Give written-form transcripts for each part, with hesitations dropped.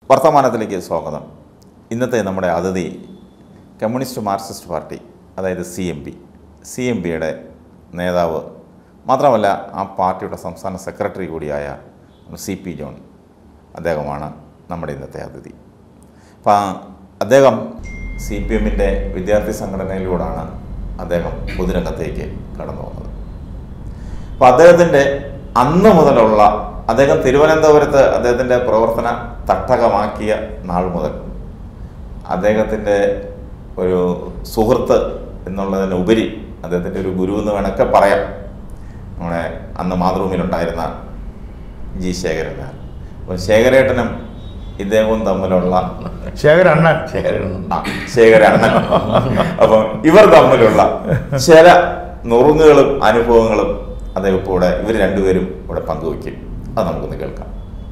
വർത്തമാനത്തിലേക്ക് സ്വാഗതം. ഇന്നത്തെ നമ്മുടെ അതിഥി കമ്മ്യൂണിസ്റ്റ് മാർക്സിസ്റ്റ് പാർട്ടി, അതായത് സി എം പിയുടെ നേതാവ് മാത്രമല്ല, ആ പാർട്ടിയുടെ സംസ്ഥാന സെക്രട്ടറി കൂടിയായ CP ജോൺ അദ്ദേഹമാണ് നമ്മുടെ ഇന്നത്തെ അതിഥി. അപ്പം അദ്ദേഹം CPMൻ്റെ വിദ്യാർത്ഥി സംഘടനയിലൂടെയാണ് അദ്ദേഹം പൊതുരംഗത്തേക്ക് കടന്നു വന്നത്. അപ്പോൾ അദ്ദേഹത്തിൻ്റെ അന്ന് മുതലുള്ള അദ്ദേഹം തിരുവനന്തപുരത്ത് അദ്ദേഹത്തിൻ്റെ പ്രവർത്തന തട്ടകമാക്കിയ നാൾ മുതൽ അദ്ദേഹത്തിൻ്റെ ഒരു സുഹൃത്ത് എന്നുള്ളതിനുപരി അദ്ദേഹത്തിൻ്റെ ഒരു ഗുരു എന്ന് വേണമെങ്കിൽ പറയാം. നമ്മുടെ അന്ന് മാതൃഭൂമിയിലുണ്ടായിരുന്ന ശേഖരൻ. അപ്പോൾ ശേഖരേട്ടനും ഇദ്ദേഹവും തമ്മിലുള്ള ശേഖരണ്ണൻ അപ്പം ഇവർ തമ്മിലുള്ള ചില നുറുങ്ങുകളും അനുഭവങ്ങളും അദ്ദേഹം ഇപ്പോൾ ഇവർ രണ്ടുപേരും ഇവിടെ പങ്കുവയ്ക്കും. അത് നമുക്കൊന്ന് കേൾക്കാം.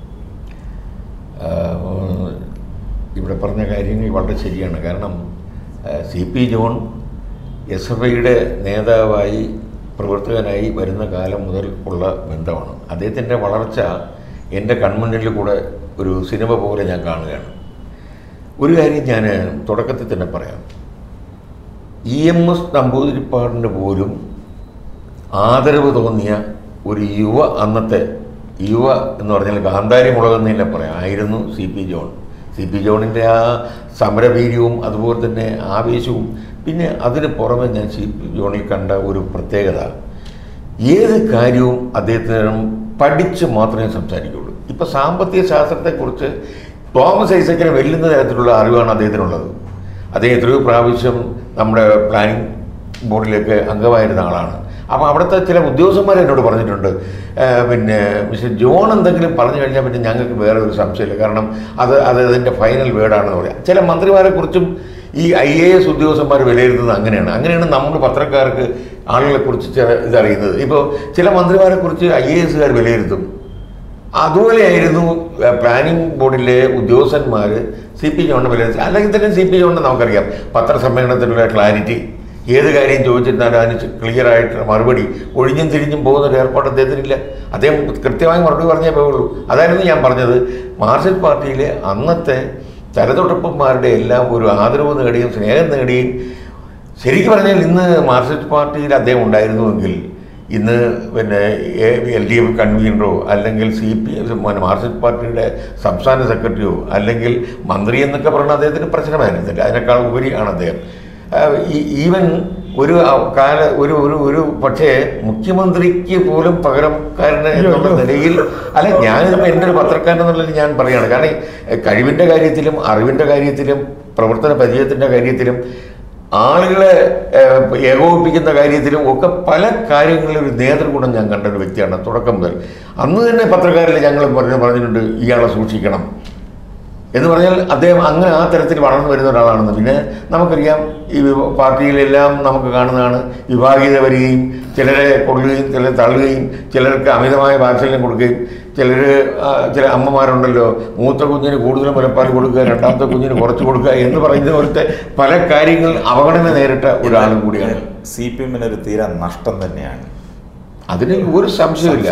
ഇവിടെ പറഞ്ഞ കാര്യങ്ങൾ വളരെ ശരിയാണ്. കാരണം CP ജോൺ SFIയുടെ നേതാവായി പ്രവർത്തകനായി വരുന്ന കാലം മുതൽ ഉള്ള ബന്ധമാണ്. അദ്ദേഹത്തിൻ്റെ വളർച്ച എൻ്റെ കൺമുന്നിൽ കൂടെ ഒരു സിനിമ പോലെ ഞാൻ കാണുകയാണ്. ഒരു കാര്യം ഞാൻ തുടക്കത്തിൽ തന്നെ പറയാം. EMS നമ്പൂതിരിപ്പാടിന് പോലും ആദരവ് തോന്നിയ ഒരു അന്നത്തെ യുവ എന്ന് പറഞ്ഞാൽ കാന്താരി മുളകെന്ന് തന്നെ പറയാം ആയിരുന്നു CP ജോൺ. CP ജോണിൻ്റെ ആ സമരവീര്യവും അതുപോലെ തന്നെ ആവേശവും, പിന്നെ അതിന് പുറമെ ഞാൻ CP ജോണിൽ കണ്ട ഒരു പ്രത്യേകത, ഏത് കാര്യവും അദ്ദേഹത്തിന് പഠിച്ച് മാത്രമേ സംസാരിക്കുകയുള്ളൂ. ഇപ്പോൾ സാമ്പത്തിക ശാസ്ത്രത്തെക്കുറിച്ച് തോമസ് ഐസക്കിനെ വെല്ലുന്ന തരത്തിലുള്ള അറിവാണ് അദ്ദേഹത്തിനുള്ളത്. അദ്ദേഹം എത്രയോ പ്രാവശ്യം നമ്മുടെ പ്ലാനിംഗ് ബോർഡിലേക്ക് അംഗമായിരുന്ന ആളാണ്. അപ്പോൾ അവിടുത്തെ ചില ഉദ്യോഗസ്ഥന്മാർ എന്നോട് പറഞ്ഞിട്ടുണ്ട്, പിന്നെ മിസ്റ്റർ ജോൺ എന്തെങ്കിലും പറഞ്ഞു കഴിഞ്ഞാൽ പിന്നെ ഞങ്ങൾക്ക് വേറെ ഒരു സംശയമില്ല, കാരണം അതിൻ്റെ ഫൈനൽ വേർഡാണെന്ന് പറയാം. ചില മന്ത്രിമാരെക്കുറിച്ചും ഈ IAS ഉദ്യോഗസ്ഥന്മാർ വിലയിരുത്തുന്നത് അങ്ങനെയാണ് നമ്മൾ പത്രക്കാർക്ക് ആളുകളെക്കുറിച്ച് ഇതറിയുന്നത്. ഇപ്പോൾ ചില മന്ത്രിമാരെക്കുറിച്ച് IASകാർ വിലയിരുത്തും. അതുപോലെയായിരുന്നു പ്ലാനിംഗ് ബോർഡിലെ ഉദ്യോഗസ്ഥന്മാർ CP ജോണിനെ വിലയിരുത്തി. അല്ലെങ്കിൽ തന്നെ CP ജോണിനെ നമുക്കറിയാം, പത്രസമ്മേളനത്തിലുള്ള ക്ലാരിറ്റി, ഏത് കാര്യം ചോദിച്ചിരുന്നാലും അതിന് ക്ലിയറായിട്ട് മറുപടി, ഒഴിഞ്ഞും തിരിഞ്ഞും പോകുന്നൊരു ഏർപ്പാട് അദ്ദേഹത്തിനില്ല. അദ്ദേഹം കൃത്യമായി മറുപടി പറഞ്ഞേ പോവുള്ളൂ. അതായിരുന്നു ഞാൻ പറഞ്ഞത്, മാർക്സിസ്റ്റ് പാർട്ടിയിലെ അന്നത്തെ തലതൊട്ടപ്പന്മാരുടെ എല്ലാം ഒരു ആദരവ് നേടിയും സ്നേഹം നേടിയും, ശരിക്കും പറഞ്ഞാൽ ഇന്ന് മാർക്സിസ്റ്റ് പാർട്ടിയിൽ അദ്ദേഹം ഉണ്ടായിരുന്നുവെങ്കിൽ ഇന്ന് പിന്നെ LDF കൺവീനറോ അല്ലെങ്കിൽ മാർക്സിസ്റ്റ് പാർട്ടിയുടെ സംസ്ഥാന സെക്രട്ടറിയോ അല്ലെങ്കിൽ മന്ത്രി എന്നൊക്കെ പറഞ്ഞാൽ അദ്ദേഹത്തിന് പ്രശ്നമായിരുന്നില്ല. അതിനേക്കാൾ ഉപരിയാണ് അദ്ദേഹം. ഈവൻ ഒരു പക്ഷേ മുഖ്യമന്ത്രിക്ക് പോലും പകരക്കാരനെ എന്നുള്ള നിലയിൽ, അല്ല ഞാനിപ്പോൾ എൻ്റെ ഒരു പത്രക്കാരൻ എന്നുള്ളത് ഞാൻ പറയുകയാണ്. കാരണം കഴിവിൻ്റെ കാര്യത്തിലും അറിവിൻ്റെ കാര്യത്തിലും പ്രവർത്തന പരിചയത്തിൻ്റെ കാര്യത്തിലും ആളുകളെ ഏകോപിപ്പിക്കുന്ന കാര്യത്തിലും ഒക്കെ പല കാര്യങ്ങളിലും ഒരു നേതൃഗുണം ഞാൻ കണ്ട ഒരു വ്യക്തിയാണ് തുടക്കം മുതൽ. അന്ന് തന്നെ പത്രക്കാരിൽ ഞങ്ങൾ പറഞ്ഞിട്ടുണ്ട്, ഇയാളെ സൂക്ഷിക്കണം എന്ന് പറഞ്ഞാൽ അദ്ദേഹം അങ്ങനെ ആ തരത്തിൽ വളർന്നു വരുന്ന ഒരാളാണെന്ന്. പിന്നെ നമുക്കറിയാം, ഈ പാർട്ടിയിലെല്ലാം നമുക്ക് കാണുന്നതാണ്, വിഭാഗീയത വരികയും ചിലരെ കൊള്ളുകയും ചിലരെ തള്ളുകയും ചിലർക്ക് അമിതമായ വാത്സല്യം കൊടുക്കുകയും ചില അമ്മമാരുണ്ടല്ലോ, മൂത്ത കുഞ്ഞിന് കൂടുതൽ മുലപ്പാൽ കൊടുക്കുക, രണ്ടാമത്തെ കുഞ്ഞിന് കുറച്ച് കൊടുക്കുക എന്ന് പറയുന്ന പോലത്തെ പല കാര്യങ്ങൾ അവഗണന നേരിട്ട ഒരാളും കൂടിയാണ്. CPMന് ഒരു തീരെ നഷ്ടം തന്നെയാണ്. അതിന് ഒരു സംശയമില്ല.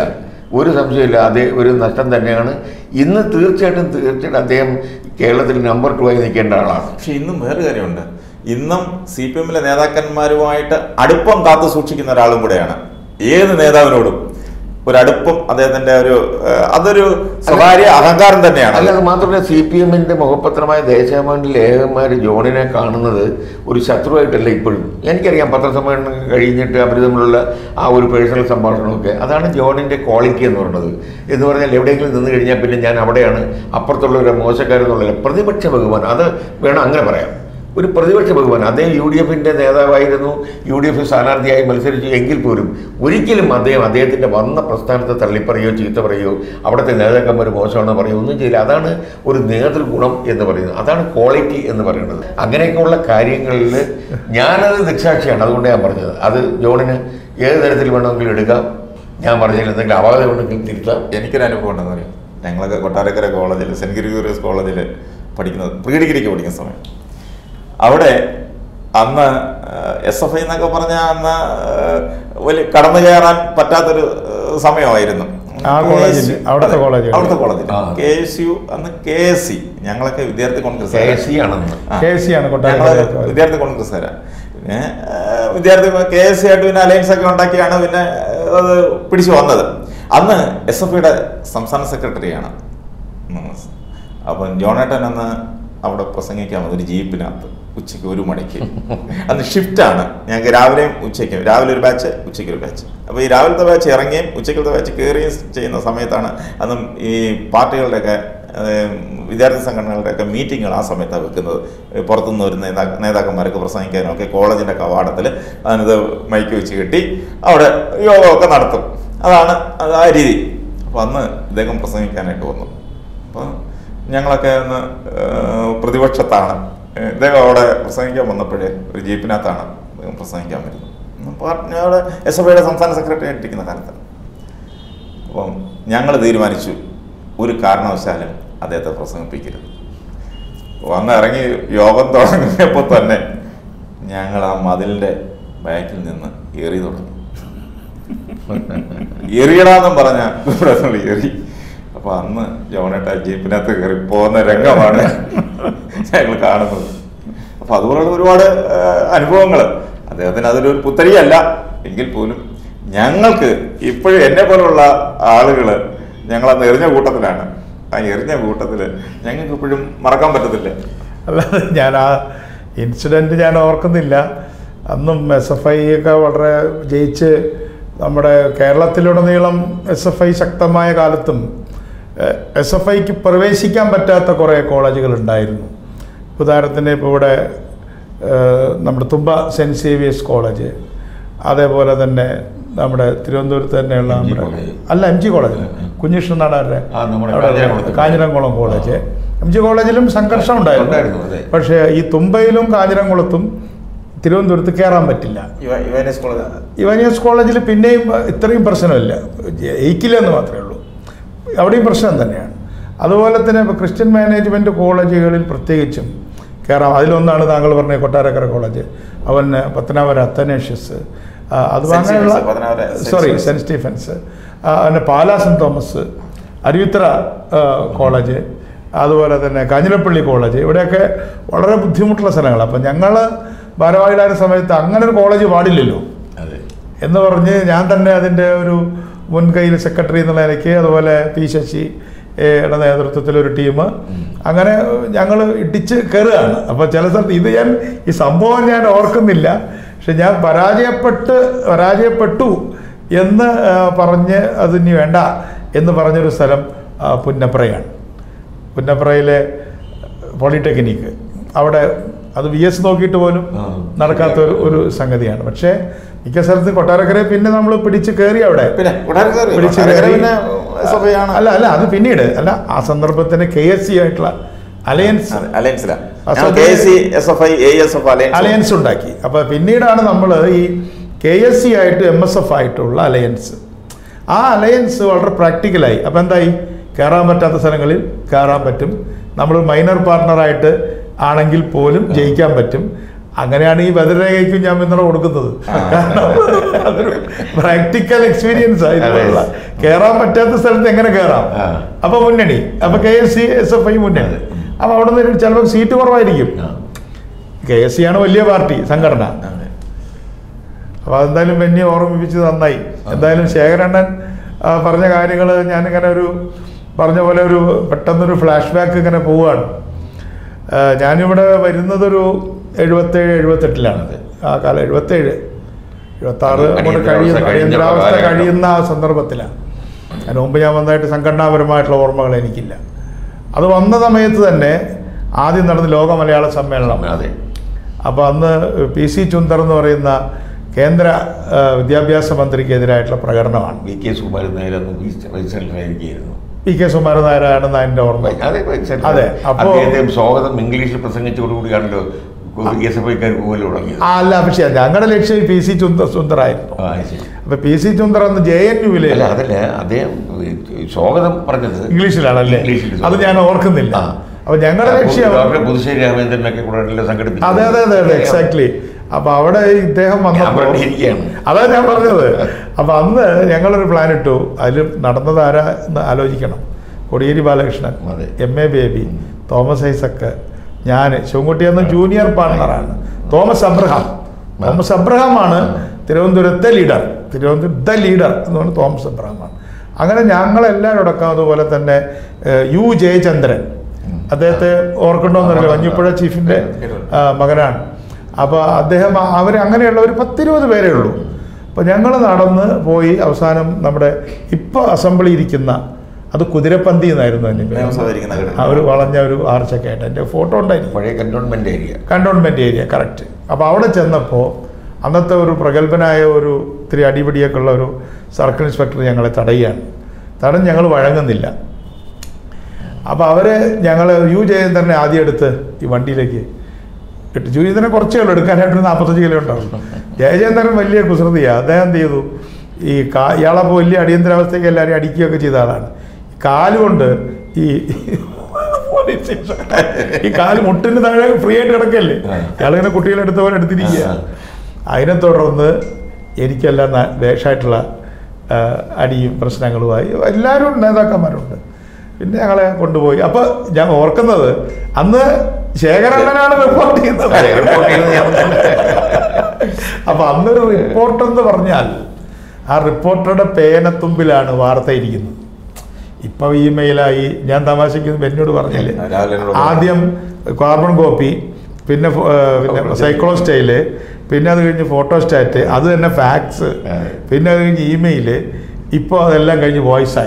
അതേ ഒരു നഷ്ടം തന്നെയാണ്. ഇന്ന് തീർച്ചയായിട്ടും അദ്ദേഹം കേരളത്തിൽ നമ്പർ 2 ആയി നിൽക്കേണ്ട ആളാണ്. പക്ഷെ ഇന്നും വേറെ കാര്യമുണ്ട്, ഇന്നും CPMലെ നേതാക്കന്മാരുമായിട്ട് അടുപ്പം കാത്തു സൂക്ഷിക്കുന്ന ഒരാളും കൂടെയാണ്. ഏത് നേതാവിനോടും ഒരു അടുപ്പം അദ്ദേഹത്തിൻ്റെ അതൊരു സ്വകാര്യ അഹങ്കാരം തന്നെയാണ്. അല്ല, അത് മാത്രമല്ല, CPMൻ്റെ മുഖപത്രമായ ദേശാഭിമാനി ലേഖകന്മാർ ജോണിനെ കാണുന്നത് ഒരു ശത്രുവായിട്ടല്ല ഇപ്പോഴും. എനിക്കറിയാം, പത്രസമ്മേളനം കഴിഞ്ഞിട്ട് അവർ തമ്മിലുള്ള ആ ഒരു പേഴ്സണൽ സംഭാഷണമൊക്കെ, അതാണ് ജോണിൻ്റെ ക്വാളിറ്റി എന്ന് പറഞ്ഞത്. എന്ന് പറഞ്ഞാൽ എവിടെയെങ്കിലും നിന്ന് കഴിഞ്ഞാൽ പിന്നെ ഞാൻ അവിടെയാണ്, അപ്പുറത്തുള്ളവരെ മോശക്കാരെന്നുള്ളതല്ല, പ്രതിപക്ഷ ബഹുമാനം, അത് വേണം അങ്ങനെ പറയാം. ഒരു പ്രതിപക്ഷ ബഹുമാനം. അദ്ദേഹം UDFൻ്റെ നേതാവായിരുന്നു, UDF സ്ഥാനാർത്ഥിയായി മത്സരിച്ചു എങ്കിൽ പോലും ഒരിക്കലും അദ്ദേഹത്തിൻ്റെ വന്ന പ്രസ്ഥാനത്തെ തള്ളിപ്പറയോ ചീത്ത പറയുകയോ അവിടുത്തെ നേതാക്കന്മാർ മോശമാണെന്ന് പറയുകയോ ഒന്നും ചെയ്യില്ല. അതാണ് ഒരു നേതൃഗുണം എന്ന് പറയുന്നത്, അതാണ് ക്വാളിറ്റി എന്ന് പറയുന്നത്. അങ്ങനെയൊക്കെയുള്ള കാര്യങ്ങളിൽ ഞാനത് ദൃക്സാക്ഷിയാണ്. അതുകൊണ്ട് ഞാൻ പറഞ്ഞത്, അത് ജോണിന് ഏത് തരത്തിൽ വേണമെങ്കിലും എടുക്കാം. ഞാൻ പറഞ്ഞതിൽ എന്തെങ്കിലും അപാകത ഉണ്ടെങ്കിൽ തിരുത്താം. എനിക്കൊരു അനുഭവം ഉണ്ടെന്ന് പറയും. ഞങ്ങളൊക്കെ കൊട്ടാരക്കര കോളേജിൽ, സെൻറ്റ് ഗ്രിഗോറിയസ് കോളേജിൽ പഠിക്കുന്നത്, പ്രീ ഡിഗ്രിക്ക് പഠിക്കുന്ന സമയം, അവിടെ അന്ന് SFI എന്നൊക്കെ പറഞ്ഞാൽ അന്ന് വലിയ കടന്നു കയറാൻ പറ്റാത്തൊരു സമയമായിരുന്നു. അവിടുത്തെ കോളേജിൽ KSU അന്ന് KSC, ഞങ്ങളൊക്കെ വിദ്യാർത്ഥി കോൺഗ്രസ് വിദ്യാർത്ഥി കോൺഗ്രസ്സുകാരാ. പിന്നെ വിദ്യാർത്ഥി KSC ആയിട്ട് പിന്നെ അലയൻസ് ഒക്കെ ഉണ്ടാക്കിയാണ് പിന്നെ അത് പിടിച്ചു വന്നത്. അന്ന് SFIയുടെ സംസ്ഥാന സെക്രട്ടറിയാണ്. അപ്പം ജോണേട്ടൻ അന്ന് അവിടെ പ്രസംഗിക്കാൻ വന്നത് ഒരു ജീപ്പിനകത്ത് ഉച്ചയ്ക്ക് 1 മണിക്ക്. അന്ന് ഷിഫ്റ്റാണ് ഞങ്ങൾക്ക്, രാവിലെയും ഉച്ചയ്ക്കും. രാവിലെ ഒരു ബാച്ച്, ഉച്ചയ്ക്ക് ഒരു ബാച്ച്. അപ്പോൾ ഈ രാവിലത്തെ ബാച്ച് ഇറങ്ങിയും ഉച്ചയ്ക്കത്തെ ബാച്ച് കയറുകയും ചെയ്യുന്ന സമയത്താണ് അന്നും ഈ പാർട്ടികളുടെയൊക്കെ വിദ്യാർത്ഥി സംഘടനകളുടെയൊക്കെ മീറ്റിങ്ങുകൾ ആ സമയത്താണ് വെക്കുന്നത്. പുറത്തുനിന്ന് വരുന്ന നേതാക്കന്മാരൊക്കെ പ്രസംഗിക്കാനും ഒക്കെ കോളേജിൻ്റെ കവാടത്തിൽ അതിനത് മൈക്ക് വെച്ച് കെട്ടി അവിടെ യോഗമൊക്കെ നടത്തും. അതാണ് ആ രീതി. അപ്പോൾ അന്ന് ഇദ്ദേഹം പ്രസംഗിക്കാനായിട്ട് വന്നു. അപ്പോൾ ഞങ്ങളൊക്കെ അന്ന് പ്രതിപക്ഷത്താണ്. ഇദ്ദേഹം അവിടെ പ്രസംഗിക്കാൻ വന്നപ്പോഴേ ഒരു ജീപ്പിനകത്താണ് അദ്ദേഹം പ്രസംഗിക്കാൻ വരുന്നത്. അവിടെ SFIയുടെ സംസ്ഥാന സെക്രട്ടറി ആയിട്ടിരിക്കുന്ന കാലത്ത്. അപ്പം ഞങ്ങൾ തീരുമാനിച്ചു ഒരു കാരണവശാലും അദ്ദേഹത്തെ പ്രസംഗിപ്പിക്കരുത്. വന്ന് ഇറങ്ങി യോഗം തുടങ്ങിയപ്പോൾ തന്നെ ഞങ്ങൾ ആ മതിലിൻ്റെ ബാക്കിൽ നിന്ന് എറി തുടങ്ങി. എറിയടാന്നും പറഞ്ഞ എറി. അപ്പൊ അന്ന് ജോണേട്ട ജീപ്പിനകത്ത് കയറി പോകുന്ന രംഗമാണ് ഞങ്ങൾ കാണുന്നത്. അപ്പൊ അതുപോലുള്ള ഒരുപാട് അനുഭവങ്ങൾ. അദ്ദേഹത്തിന് അതിലൊരു പുത്തരിയല്ല എങ്കിൽ പോലും ഞങ്ങൾക്ക് ഇപ്പോഴും എന്നെ പോലുള്ള ആളുകള് ഞങ്ങളന്ന് എറിഞ്ഞ കൂട്ടത്തിലാണ്. ആ എറിഞ്ഞ കൂട്ടത്തില് ഞങ്ങൾക്ക് ഇപ്പോഴും മറക്കാൻ പറ്റത്തില്ല. അല്ലാതെ ഞാൻ ആ ഇൻസിഡന്റ് ഞാൻ ഓർക്കുന്നില്ല. അന്നും SFI ഒക്കെ വളരെ ജയിച്ച് നമ്മുടെ കേരളത്തിലുടനീളം SFI ശക്തമായ കാലത്തും SFIക്ക് പ്രവേശിക്കാൻ പറ്റാത്ത കുറേ കോളേജുകൾ ഉണ്ടായിരുന്നു. ഉദാഹരണത്തിന് ഇപ്പോൾ ഇവിടെ നമ്മുടെ തുമ്പ സെൻറ്റ് സേവിയേഴ്സ് കോളേജ്, അതേപോലെ തന്നെ നമ്മുടെ തിരുവനന്തപുരത്ത് തന്നെയുള്ള നമ്മുടെ MG കോളേജ്, കുഞ്ഞികൃഷ്ണൻ നാടാരുടെ കാഞ്ഞിരംകുളം കോളേജ്. MG കോളേജിലും സംഘർഷം ഉണ്ടായിരുന്നു. പക്ഷേ ഈ തുമ്പയിലും കാഞ്ഞിരംകുളത്തും തിരുവനന്തപുരത്ത് കയറാൻ പറ്റില്ല. യുവാനിയസ് കോളേജിൽ പിന്നെയും ഇത്രയും പ്രശ്നമില്ല, ജയിക്കില്ലെന്ന് മാത്രമേ ഉള്ളൂ. അവിടെയും പ്രശ്നം തന്നെയാണ്. അതുപോലെ തന്നെ ഇപ്പോൾ ക്രിസ്ത്യൻ മാനേജ്മെൻറ്റ് കോളേജുകളിൽ പ്രത്യേകിച്ചും കയറാം. അതിലൊന്നാണ് താങ്കൾ പറഞ്ഞ കൊട്ടാരക്കര കോളേജ്, അവൻ പത്തനാപുരം അത്തനേഷ്യസ്, അത് അങ്ങനെയുള്ള സെൻറ്റ് സ്റ്റീഫൻസ്, പിന്നെ Pala saint Thomas, Aruvithura college, അതുപോലെ തന്നെ കാഞ്ഞിരപ്പള്ളി കോളേജ്, ഇവിടെയൊക്കെ വളരെ ബുദ്ധിമുട്ടുള്ള സ്ഥലങ്ങളാണ്. അപ്പം ഞങ്ങൾ ഭാരവാഹികളായ സമയത്ത് അങ്ങനെ ഒരു കോളേജ് പാടില്ലല്ലോ എന്ന് പറഞ്ഞ് ഞാൻ തന്നെ അതിൻ്റെ ഒരു മുൻകൈയിൽ സെക്രട്ടറി എന്നുള്ള നിലയ്ക്ക്, അതുപോലെ P ശശിയുടെ നേതൃത്വത്തിലൊരു ടീം, അങ്ങനെ ഞങ്ങൾ ഇടിച്ച് കയറുകയാണ്. അപ്പോൾ ചില സ്ഥലത്ത് ഇത് ഈ സംഭവം ഞാൻ ഓർക്കുന്നില്ല, പക്ഷെ ഞാൻ പരാജയപ്പെട്ടു എന്ന് പറഞ്ഞ് അതിനി വേണ്ട എന്ന് പറഞ്ഞൊരു സ്ഥലം പുന്നപ്രയാണ്. പുന്നപ്രയിലെ പോളിടെക്നിക്ക്, അവിടെ അത് VS നോക്കിയിട്ട് പോലും നടക്കാത്ത ഒരു സംഗതിയാണ്. പക്ഷേ മിക്ക സ്ഥലത്തും കൊട്ടാരക്കരയെ പിന്നെ നമ്മൾ പിടിച്ച് കയറി അവിടെ അല്ല അത് പിന്നീട് അല്ല, ആ സന്ദർഭത്തിന് KSC ആയിട്ടുള്ള അലയൻസ് ഉണ്ടാക്കി. അപ്പൊ പിന്നീടാണ് നമ്മൾ ഈ KSC ആയിട്ട് MSF ആയിട്ടുള്ള അലയൻസ്. ആ അലയൻസ് വളരെ പ്രാക്ടിക്കലായി. അപ്പൊ എന്തായി, കയറാൻ പറ്റാത്ത സ്ഥലങ്ങളിൽ കയറാൻ പറ്റും, നമ്മൾ മൈനർ പാർട്ണറായിട്ട് ആണെങ്കിൽ പോലും ജയിക്കാൻ പറ്റും. അങ്ങനെയാണ് ഈ ബദരേഖയ്ക്കും ഞാൻ പിന്തുണ കൊടുക്കുന്നത്. കാരണം അതൊരു പ്രാക്ടിക്കൽ എക്സ്പീരിയൻസ് ആയിട്ടുള്ള, കയറാൻ പറ്റാത്ത സ്ഥലത്ത് എങ്ങനെ കയറാം. അപ്പൊ മുന്നണി, അപ്പൊ KSC SFI മുന്നണി. അപ്പൊ അവിടെ നിന്ന് ചിലപ്പോൾ സീറ്റ് കുറവായിരിക്കും. KSC ആണ് വലിയ പാർട്ടി സംഘടന. അപ്പൊ അതെന്തായാലും എന്നെ ഓർമ്മിപ്പിച്ചത് നന്നായി. എന്തായാലും ശേഖരണ്ണൻ പറഞ്ഞ കാര്യങ്ങൾ ഞാനിങ്ങനെ പറഞ്ഞ പോലെ പെട്ടെന്നൊരു ഫ്ലാഷ് ബാക്ക് ഇങ്ങനെ പോവുകയാണ്. ഞാനിവിടെ വരുന്നതൊരു 77-78 ആ കാലം, 77-76 അങ്ങോട്ട് അടിയന്തരാവസ്ഥ കഴിയുന്ന ആ സന്ദർഭത്തിലാണ്. അതിന് മുമ്പ് ഞാൻ വന്നതായിട്ട് സംഘടനാപരമായിട്ടുള്ള ഓർമ്മകൾ എനിക്കില്ല. അത് വന്ന സമയത്ത് തന്നെ ആദ്യം നടന്ന ലോക മലയാള സമ്മേളനം. അപ്പോൾ അന്ന് PC ചുന്ദർ എന്ന് പറയുന്ന കേന്ദ്ര വിദ്യാഭ്യാസ മന്ത്രിക്കെതിരായിട്ടുള്ള പ്രകടനമാണ്. VK സുകുമാരൻ നായരായിരുന്നു. VK സുകുമാരൻ നായരാണെന്ന് എൻ്റെ ഓർമ്മ. അതെ, അപ്പോൾ സ്വാഗതം ഇംഗ്ലീഷിൽ പ്രസംഗിച്ചുകൂടിയാണല്ലോ അല്ല, പക്ഷേ ഞങ്ങളുടെ ലക്ഷ്യം PC ചുന്ദറായിരുന്നു. അപ്പൊ PC ചുന്ദർ അന്ന് JNU-വിലെ അതല്ല, അദ്ദേഹം സ്വാഗതം പറഞ്ഞത് ഇംഗ്ലീഷിലാണല്ലേ, അത് ഞാൻ ഓർക്കുന്നില്ല. അപ്പൊ ഞങ്ങളുടെ ലക്ഷ്യം പുതുശ്ശേരി രാമേന്ദ്രനൊക്കെ അതെ എക്സാക്ട്ലി. അപ്പോൾ അവിടെ ഇദ്ദേഹം വന്നപ്പോൾ അതാ ഞാൻ പറഞ്ഞത്. അപ്പോൾ അന്ന് ഞങ്ങളൊരു പ്ലാൻ ഇട്ടു. അതിൽ നടന്നത് ആരാ എന്ന് ആലോചിക്കണം. Kodiyeri Balakrishnan, MA Baby, Thomas Isaac, ഞാൻ, ശിവൻകുട്ടി എന്ന ജൂനിയർ പാർട്ണറാണ്, തോമസ് അബ്രഹാമാണ് തിരുവനന്തപുരത്തെ ലീഡർ എന്ന് പറഞ്ഞാൽ തോമസ് അബ്രഹാമാണ്. അങ്ങനെ ഞങ്ങളെല്ലാവരും അടക്കം. അതുപോലെ തന്നെ U ജയചന്ദ്രൻ, അദ്ദേഹത്തെ ഓർക്കണ്ടോന്നറിയില്ല, വഞ്ഞിപ്പുഴ ചീഫിൻ്റെ മകനാണ്. അപ്പോൾ അദ്ദേഹം അങ്ങനെയുള്ള ഒരു 10-20 പേരേ ഉള്ളൂ. അപ്പോൾ ഞങ്ങൾ നടന്ന് പോയി അവസാനം നമ്മുടെ ഇപ്പോൾ അസംബ്ലി ഇരിക്കുന്ന അത് കുതിരപ്പന്തി എന്നായിരുന്നു അതിന് ഒരു വളഞ്ഞ ഒരു ആർച്ചൊക്കെ ആയിട്ട് എൻ്റെ ഫോട്ടോ ഉണ്ടായിരുന്നു. പഴയ കണ്ടോൺമെൻറ് ഏരിയ കറക്റ്റ്. അപ്പോൾ അവിടെ ചെന്നപ്പോൾ അന്നത്തെ ഒരു പ്രഗത്ഭനായ ഒരു ഇത്തിരി അടിപിടിയൊക്കെ ഉള്ള ഒരു സർക്കിൾ ഇൻസ്പെക്ടർ ഞങ്ങളെ തടഞ്ഞ് ഞങ്ങൾ വഴങ്ങുന്നില്ല. അപ്പോൾ ഞങ്ങൾ U ജയചന്ദ്രനെ ആദ്യം എടുത്ത് ഈ വണ്ടിയിലേക്ക് ഇട്ടു. ജയചന്ദ്രനെ കുറച്ചേ ഉള്ളൂ, എടുക്കാനായിട്ട് 45 കിലോ ഉണ്ടാവും. ജയചന്ദ്രൻ വലിയ കുസൃതിയാണ്. അദ്ദേഹം എന്ത് ചെയ്തു, ഇയാളപ്പോൾ വലിയ അടിയന്തരാവസ്ഥയ്ക്ക് എല്ലാവരും അടിക്കുകയൊക്കെ ചെയ്ത ആളാണ്. കാലുകൊണ്ട് ഈ കാല് മുട്ടിന് താഴെ ഫ്രീ ആയിട്ട് കിടക്കല്ലേ, ഇയാളിങ്ങനെ കുട്ടികളെടുത്ത പോലെ എടുത്തിരിക്കുക. അതിനെ തുടർന്ന് എനിക്കെല്ലാം ദേഷ്യമായിട്ടുള്ള അടിയും പ്രശ്നങ്ങളുമായി എല്ലാവരും നേതാക്കന്മാരുണ്ട്. പിന്നെ ഞങ്ങളെ കൊണ്ടുപോയി. അപ്പോൾ ഞാൻ ഓർക്കുന്നത് അന്ന് ശേഖരണ്ണനാണ് റിപ്പോർട്ട് ചെയ്യുന്നത്. അപ്പോൾ അന്നൊരു റിപ്പോർട്ടെന്ന് പറഞ്ഞാൽ ആ റിപ്പോർട്ടറുടെ പേനത്തുമ്പിലാണ് വാർത്ത ഇരിക്കുന്നത്. ഇപ്പം ഇമെയിലായി. ഞാൻ തമാശയ്ക്ക് എന്നോട് പറഞ്ഞില്ലേ, ആദ്യം കാർബൺ കോപ്പി, പിന്നെ സൈക്ലോ സ്റ്റൈല്, പിന്നെ അത് കഴിഞ്ഞ് ഫോട്ടോസ്റ്റാറ്റ്, അത് തന്നെ ഫാക്സ്, പിന്നെ അത് കഴിഞ്ഞ് ഇമെയില്, ഇപ്പോൾ അതെല്ലാം കഴിഞ്ഞ് വോയിസായി.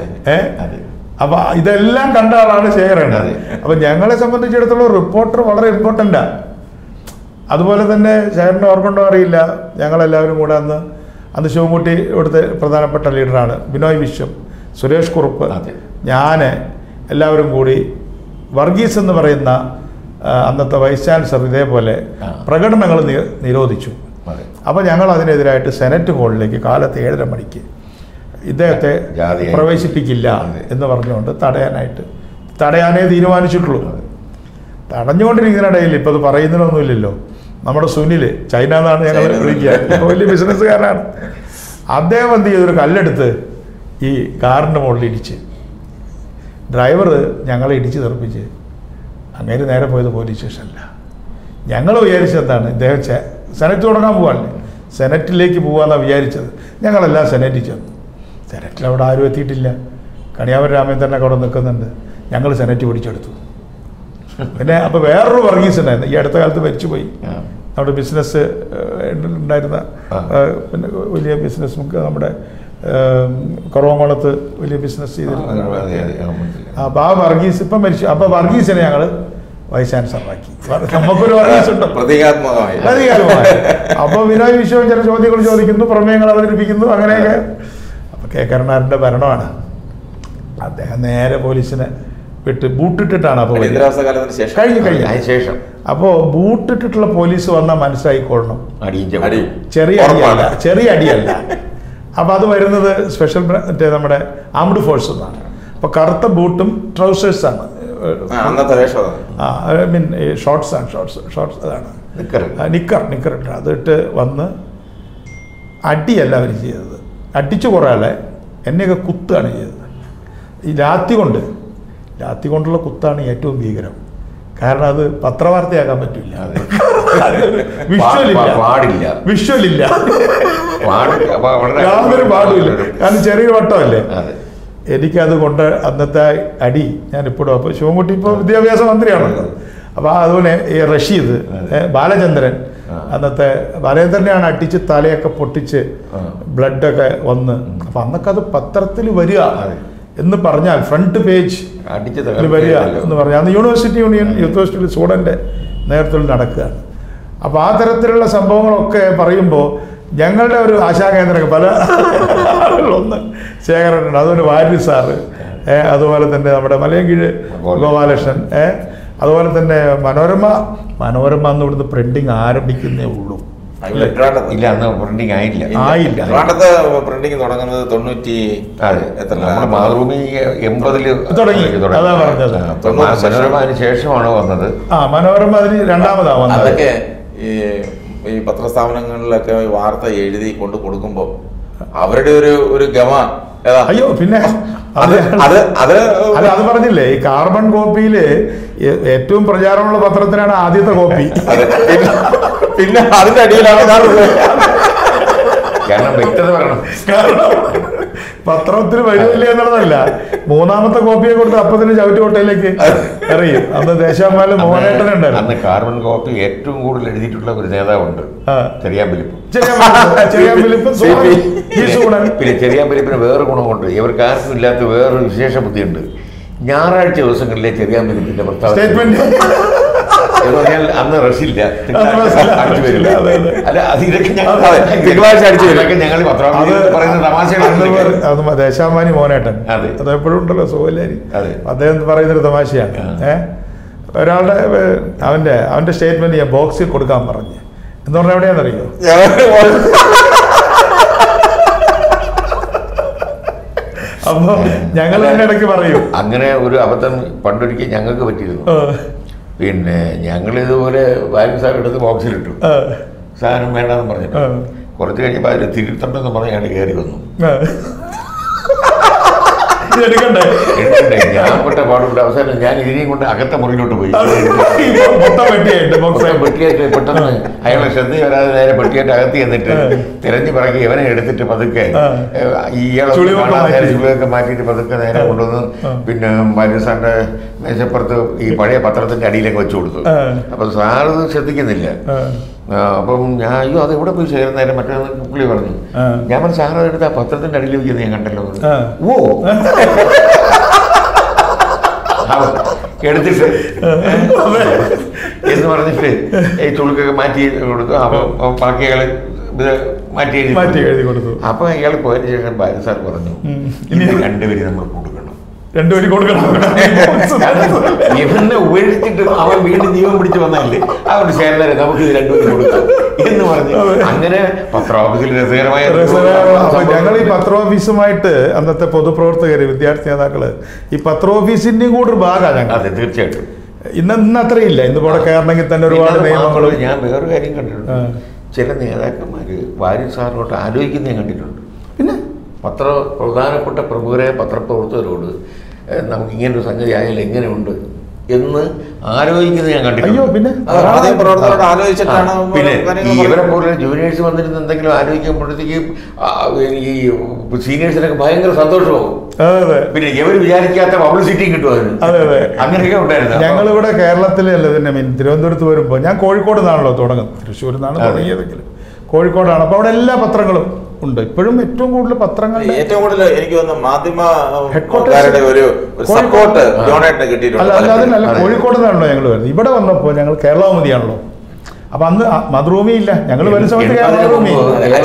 അപ്പോൾ ഇതെല്ലാം കണ്ട ആളാണ് ശേഖരണ്ണൻ. അപ്പം ഞങ്ങളെ സംബന്ധിച്ചിടത്തോളം റിപ്പോർട്ടർ വളരെ ഇമ്പോർട്ടൻ്റാണ്. അതുപോലെ തന്നെ ശേഖരനെ ഓർക്കൊണ്ടോ അറിയില്ല, ഞങ്ങളെല്ലാവരും കൂടെ അന്ന് ശിവൻകുട്ടി ഇവിടുത്തെ പ്രധാനപ്പെട്ട ലീഡറാണ്, ബിനോയ് വിശ്വം, സുരേഷ് കുറുപ്പ്, ഞാൻ, എല്ലാവരും കൂടി വർഗീസ് എന്ന് പറയുന്ന അന്നത്തെ വൈസ് ചാൻസലർ ഇതേപോലെ പ്രകടനങ്ങൾ നിരോധിച്ചു. അപ്പോൾ ഞങ്ങൾ അതിനെതിരായിട്ട് സെനറ്റ് ഹാളിലേക്ക് കാലത്ത് 7:30 മണിക്ക് ഇദ്ദേഹത്തെ പ്രവേശിപ്പിക്കില്ല എന്ന് പറഞ്ഞുകൊണ്ട് തടയാനേ തീരുമാനിച്ചിട്ടുള്ളൂ. തടഞ്ഞുകൊണ്ടിരിക്കുന്നതിനിടയിൽ ഇപ്പോൾ അത് പറയുന്നതിനൊന്നുമില്ലല്ലോ, നമ്മുടെ സുനിൽ, ചൈന എന്നാണ് ഞങ്ങൾ വിളിക്കുക, വലിയ ബിസിനസ്സുകാരനാണ്. അദ്ദേഹം എന്ത് ചെയ്തൊരു കല്ലെടുത്ത് ഈ കാറിൻ്റെ മുകളിൽ ഇടിച്ച്, ഡ്രൈവർ ഞങ്ങളെ ഇടിച്ച് തെറിപ്പിച്ച് അങ്ങനെ നേരെ പോയത് പോലീസ് സ്റ്റേഷനില്ല. ഞങ്ങൾ വിചാരിച്ചെന്താണ്, ഇദ്ദേഹം സെനറ്റ് തുടങ്ങാൻ പോകാനല്ലേ, സെനറ്റിലേക്ക് പോകാമെന്നാണ് വിചാരിച്ചത്. ഞങ്ങളെല്ലാം സെനറ്റിൽ ചെന്നു. സെനറ്റിൽ അവിടെ ആരും എത്തിയിട്ടില്ല. കണിയാവൂർ രാമേന്ദ്രനൊക്കെ അവിടെ നിൽക്കുന്നുണ്ട്. ഞങ്ങൾ സെനറ്റ് പിടിച്ചെടുത്തു. പിന്നെ അപ്പോൾ വേറൊരു വർഗീസ് ഉണ്ടായിരുന്നു, ഈ അടുത്ത കാലത്ത് മരിച്ചുപോയി, നമ്മുടെ ബിസിനസ് ഉണ്ടായിരുന്ന പിന്നെ വലിയ ബിസിനസ്, നമ്മുടെ കുറവങ്കോളത്ത് വലിയ ബിസിനസ് ചെയ്തിരുന്നു. അപ്പോൾ ആ വർഗീസ് ഇപ്പം മരിച്ചു. അപ്പോൾ വർഗീസിനെ ഞങ്ങൾ വൈസ് ചാൻസലറാക്കി. നമുക്കൊരു വർഗീസ് ഉണ്ട് പ്രതീകാത്മകമായി. അപ്പോൾ വിനോയ് വിശ്വം ചില ചോദ്യങ്ങൾ ചോദിക്കുന്നു, പ്രമേയങ്ങൾ അവതരിപ്പിക്കുന്നു, അങ്ങനെയൊക്കെ. അപ്പോൾ കരുണാകരൻ്റെ ഭരണമാണ്. അദ്ദേഹം നേരെ പോലീസിനെ വിട്ട് ബൂട്ടിട്ടിട്ടാണ് അപ്പോൾ കഴിഞ്ഞ ശേഷം. അപ്പോൾ ബൂട്ടിട്ടിട്ടുള്ള പോലീസ് വന്നാൽ മനസ്സിലായിക്കൊള്ളണം, ചെറിയ അടിയല്ല. അപ്പോൾ അത് വരുന്നത് സ്പെഷ്യൽ നമ്മുടെ ആംഡ് ഫോഴ്സ് എന്നാണ്. അപ്പോൾ കറുത്ത ബൂട്ടും ട്രൗസേഴ്സാണ്, ഐ മീൻ ഷോർട്ട്സാണ്, ഷോർട്ട്സ് അതാണ്, നിക്കർ ഇട്ട് അതിട്ട് വന്ന് അടിയല്ല അവർ ചെയ്തത്. അടിച്ചു കുറേ ആളെ എന്നെയൊക്കെ കുത്താണ് ചെയ്തത്. ഈ ലാത്തി കൊണ്ടുള്ള കുത്താണ് ഏറ്റവും ഭീകരം. കാരണം അത് പത്രവാർത്തയാക്കാൻ പറ്റില്ല, വിഷ്വലില്ല, യാതൊരു പാടുമില്ല. കാരണം ചെറിയൊരു വട്ടമല്ലേ. എനിക്കത് കൊണ്ട് അന്നത്തെ അടി ഞാനിപ്പോഴും. അപ്പോൾ ശിവൻകുട്ടി ഇപ്പോൾ വിദ്യാഭ്യാസ മന്ത്രിയാണല്ലോ. അപ്പോൾ അതുപോലെ ഈ റഷീദ്, ബാലചന്ദ്രൻ, അന്നത്തെ ബാലചന്ദ്രനെയാണ് അടിച്ച് തലയൊക്കെ പൊട്ടിച്ച് ബ്ലഡൊക്കെ വന്ന്. അപ്പം അന്നൊക്കെ അത് പത്രത്തിൽ വരിക എന്ന് പറഞ്ഞാൽ ഫ്രണ്ട് പേജ് വരിക എന്ന് പറഞ്ഞാൽ അന്ന് യൂണിവേഴ്സിറ്റി യൂണിയൻ യൂത്ത് ഫെസ്റ്റിവൽ സ്റ്റുഡൻ്റെ നേതൃത്വത്തിൽ നടക്കുകയാണ്. അപ്പോൾ ആ തരത്തിലുള്ള സംഭവങ്ങളൊക്കെ പറയുമ്പോൾ ഞങ്ങളുടെ ഒരു ആശാകേന്ദ്രം പല ആളുകളൊന്ന് ശേഖരനുണ്ട്. അതുപോലെ വാര്യർ സാറ്, അതുപോലെ തന്നെ നമ്മുടെ മലയൻകീഴ് ഗോപാലകൃഷ്ണൻ, അതുപോലെ തന്നെ മനോരമ അന്ന് ഇവിടുന്ന് പ്രിന്റിങ് ആരംഭിക്കുന്നേ ഉള്ളൂ. ഇല്ല, അന്ന് പ്രിന്റിങ് ആയില്ല. പ്രിന്റിങ് തുടങ്ങുന്നത് 90 മാതൃഭൂമി 80 തുടങ്ങി. അതാ പറഞ്ഞത്. മനോരമ അതിന് ശേഷമാണ് വന്നത്. മനോരമ അതിന് രണ്ടാമതാ വന്നത്. അതൊക്കെ ഈ ഈ പത്രസ്ഥാപനങ്ങളിലൊക്കെ വാർത്ത എഴുതി കൊണ്ട് കൊടുക്കുമ്പോൾ അവരുടെ ഒരു ഗമ ഏതാ? അയ്യോ പിന്നെ അത് പറഞ്ഞില്ലേ, ഈ കാർബൺ കോപ്പിയില് ഏറ്റവും പ്രചാരമുള്ള പത്രത്തിനാണ് ആദ്യത്തെ കോപ്പി. പിന്നെ അതിന്റെ അടിയിലാണ് കാരണം വ്യക്തത പറയണം. കാരണം പത്രത്തിൽ വരില്ല എന്നുള്ളതല്ല, മൂന്നാമത്തെ കോപ്പിയെ കൊടുത്ത് അപ്പത്തിന് ചവിട്ടി കോട്ടയിലേക്ക് എറിയും. അന്ന് ദേശാമാല് മോഹനേട്ടനുണ്ടായിരുന്നു. അന്ന് കാർബൺ കോപ്പി ഏറ്റവും കൂടുതൽ എഴുതിയിട്ടുള്ള ഒരു നേതാവുണ്ട്, ചെറിയാൻ ഫിലിപ്പ്. പിന്നെ ചെറിയാൻ ഫിലിപ്പിന് വേറെ ഗുണമുണ്ട്, ഇവർക്ക് ആർക്കും ഇല്ലാത്ത വേറൊരു വിശേഷ ബുദ്ധിയുണ്ട്. ഞായറാഴ്ച ദിവസങ്ങളിലെ ചെറിയാൻ ഫിലിപ്പിന്റെ സ്റ്റേറ്റ്മെന്റ് എന്ന് പറഞ്ഞാൽ അന്ന് റഷില്ല, അടിച്ചു വരില്ല. അല്ല ഇതൊക്കെ ഞങ്ങൾ പറയുന്ന തമാശകളാണ്. ദേശാമാനി മോനേട്ടൻ അതെപ്പോഴും ഉണ്ടല്ലോ സുഖല്ലാരി, അദ്ദേഹം പറയുന്നൊരു തമാശയാണ്. ഒരാളുടെ അവന്റെ സ്റ്റേറ്റ്മെന്റ് ഞാൻ ബോക്സിൽ കൊടുക്കാൻ പറഞ്ഞു എന്ന് പറഞ്ഞാൽ എവിടെയാണെന്നറിയോ? അപ്പൊ ഞങ്ങൾ തന്നെ ഇടയ്ക്ക് പറയും. അങ്ങനെ ഒരു അബദ്ധം പണ്ടൊരിക്കൽ ഞങ്ങൾക്ക് പറ്റിയിരുന്നു. പിന്നെ ഞങ്ങളിതുപോലെ വാല്യൂ സാർ എടുത്ത് ബോക്സിലിട്ടു, സാധനം വേണ്ടെന്ന് പറഞ്ഞിട്ട് കുറച്ച് കഴിഞ്ഞപ്പോൾ അതിൽ തിരുത്തണ്ടെന്ന് പറഞ്ഞ് ഞങ്ങൾ കയറി വന്നു. ഞാൻ പെട്ട പാടുണ്ട്. അവസാനം ഞാൻ ഇതിനെയും കൊണ്ട് അകത്തെ മുറിയിലോട്ട് പോയി. പെട്ടിയായിട്ട് പെട്ടെന്ന് അയാളെ ശ്രദ്ധ വരാതെ നേരെ പെട്ടിയായിട്ട് അകത്ത് ചെന്നിട്ട് തിരഞ്ഞു പറക്കി ഇവനെ എടുത്തിട്ട് പതുക്കെ ഇയാളെ ചുളിയൊക്കെ മാറ്റിയിട്ട് പതുക്കെ നേരെ കൊണ്ടുവന്ന് പിന്നെ മരുസാറിന്റെ മേശപ്പുറത്ത് ഈ പഴയ പത്രത്തിന്റെ അടിയിലേക്ക് വെച്ചു കൊടുത്തു. അപ്പൊ സാറ് ശ്രദ്ധിക്കുന്നില്ല. അപ്പം ഞാൻ അയ്യോ അത് എവിടെ പോയി ചേർന്ന നേരം മറ്റേ പുള്ളി പറഞ്ഞു. ഞാൻ പറഞ്ഞു സാറ് എടുത്ത് ആ പത്രത്തിന്റെ അടിയിൽ വയ്ക്കുന്നത് ഞാൻ കണ്ടല്ലോ. ഓ എടുത്തിട്ട് എന്ന് പറഞ്ഞിട്ട് ഈ ചുളുക്കൊക്കെ മാറ്റി കൊടുത്തു. അപ്പൊ ബാക്കികള് ഇത് മാറ്റി എഴുതി കൊടുത്തു. അപ്പൊ അയാൾ പോയതിനു ശേഷം ബാലൻ സാർ പറഞ്ഞു, ഇനി രണ്ടുപേരും നമ്മൾ കൊടുക്കണം, രണ്ടുപേരും കൊടുക്കണം. ഇവനെ ഉപേക്ഷിച്ചിട്ട് അവൻ വീണ്ടും ജീവൻ പിടിച്ച് വന്നല്ലേ, അവരുടെ ചേർന്നേരെ നമുക്ക് ഇത് രണ്ടുപേരും കൊടുക്കാം എന്ന് പറഞ്ഞു. അങ്ങനെ പത്രോഫീസിൽ രസകരമായ ഞങ്ങൾ ഈ പത്രോഫീസുമായിട്ട് അന്നത്തെ പൊതുപ്രവർത്തകര് വിദ്യാർത്ഥി നേതാക്കള് ഈ പത്രോഫീസിന്റെയും കൂടെ ഒരു ഭാഗമാണ് ഞങ്ങൾ. അതെ തീർച്ചയായിട്ടും. ഇന്ന് അത്രയില്ല. ഇന്ന് ഇവിടെ കയറണമെങ്കിൽ തന്നെ ഒരുപാട് നിയമങ്ങൾ. ഞാൻ വേറൊരു കാര്യം കണ്ടിട്ടുണ്ട്, ചില നേതാക്കന്മാര് വാര്യർ സാറിനോട്ട് ആലോചിക്കുന്ന ഞാൻ കണ്ടിട്ടുണ്ട്. പിന്നെ പ്രധാനപ്പെട്ട പ്രമുഖരെ പത്രപ്രവർത്തകരോട് നമുക്ക് ഇങ്ങനൊരു സംഗതി ആയാലും എങ്ങനെയുണ്ട് എന്ന് ആലോചിക്കുന്നത് ഞാൻ കണ്ടിട്ടുണ്ട്. പിന്നെ ഈ ഇവരെ പോലെ ജൂനിയേഴ്സ് വന്നിരുന്ന് എന്തെങ്കിലും ആലോചിക്കുമ്പോഴത്തേക്ക് ഈ സീനിയേഴ്സിനൊക്കെ ഭയങ്കര സന്തോഷമാവും. പിന്നെ ഇവർ വിചാരിക്കാത്ത പബ്ലിസിറ്റിയും കിട്ടുമായിരുന്നു. അങ്ങനെയൊക്കെ ഉണ്ടായിരുന്നു. ഞങ്ങളിവിടെ കേരളത്തിലല്ല തന്നെ തിരുവനന്തപുരത്ത് വരുമ്പോൾ, ഞാൻ കോഴിക്കോട് നിന്നാണല്ലോ തുടങ്ങുന്നത്, തൃശ്ശൂരിൽ നിന്നാണ് തുടങ്ങിയതെങ്കിലും കോഴിക്കോടാണ്. അപ്പോൾ അവിടെ എല്ലാ പത്രങ്ങളും ഉണ്ട്. ഇപ്പോഴും ഏറ്റവും കൂടുതൽ പത്രങ്ങൾ ഏറ്റവും കൂടുതൽ എനിക്ക് തോന്നുന്നു മാധ്യമക്കാരുടെ ഒരു സപ്പോർട്ട് കിട്ടിയിട്ടുണ്ട്. അതിനല്ല, കോഴിക്കോട് നിന്നാണല്ലോ ഞങ്ങൾ വരുന്നത്. ഇവിടെ വന്നപ്പോൾ ഞങ്ങൾ കേരളാവധിയാണല്ലോ. അപ്പൊ അന്ന് മധുഭൂമി ഇല്ല, ഞങ്ങൾ വരുന്ന സമയത്ത് കേരളാവധി.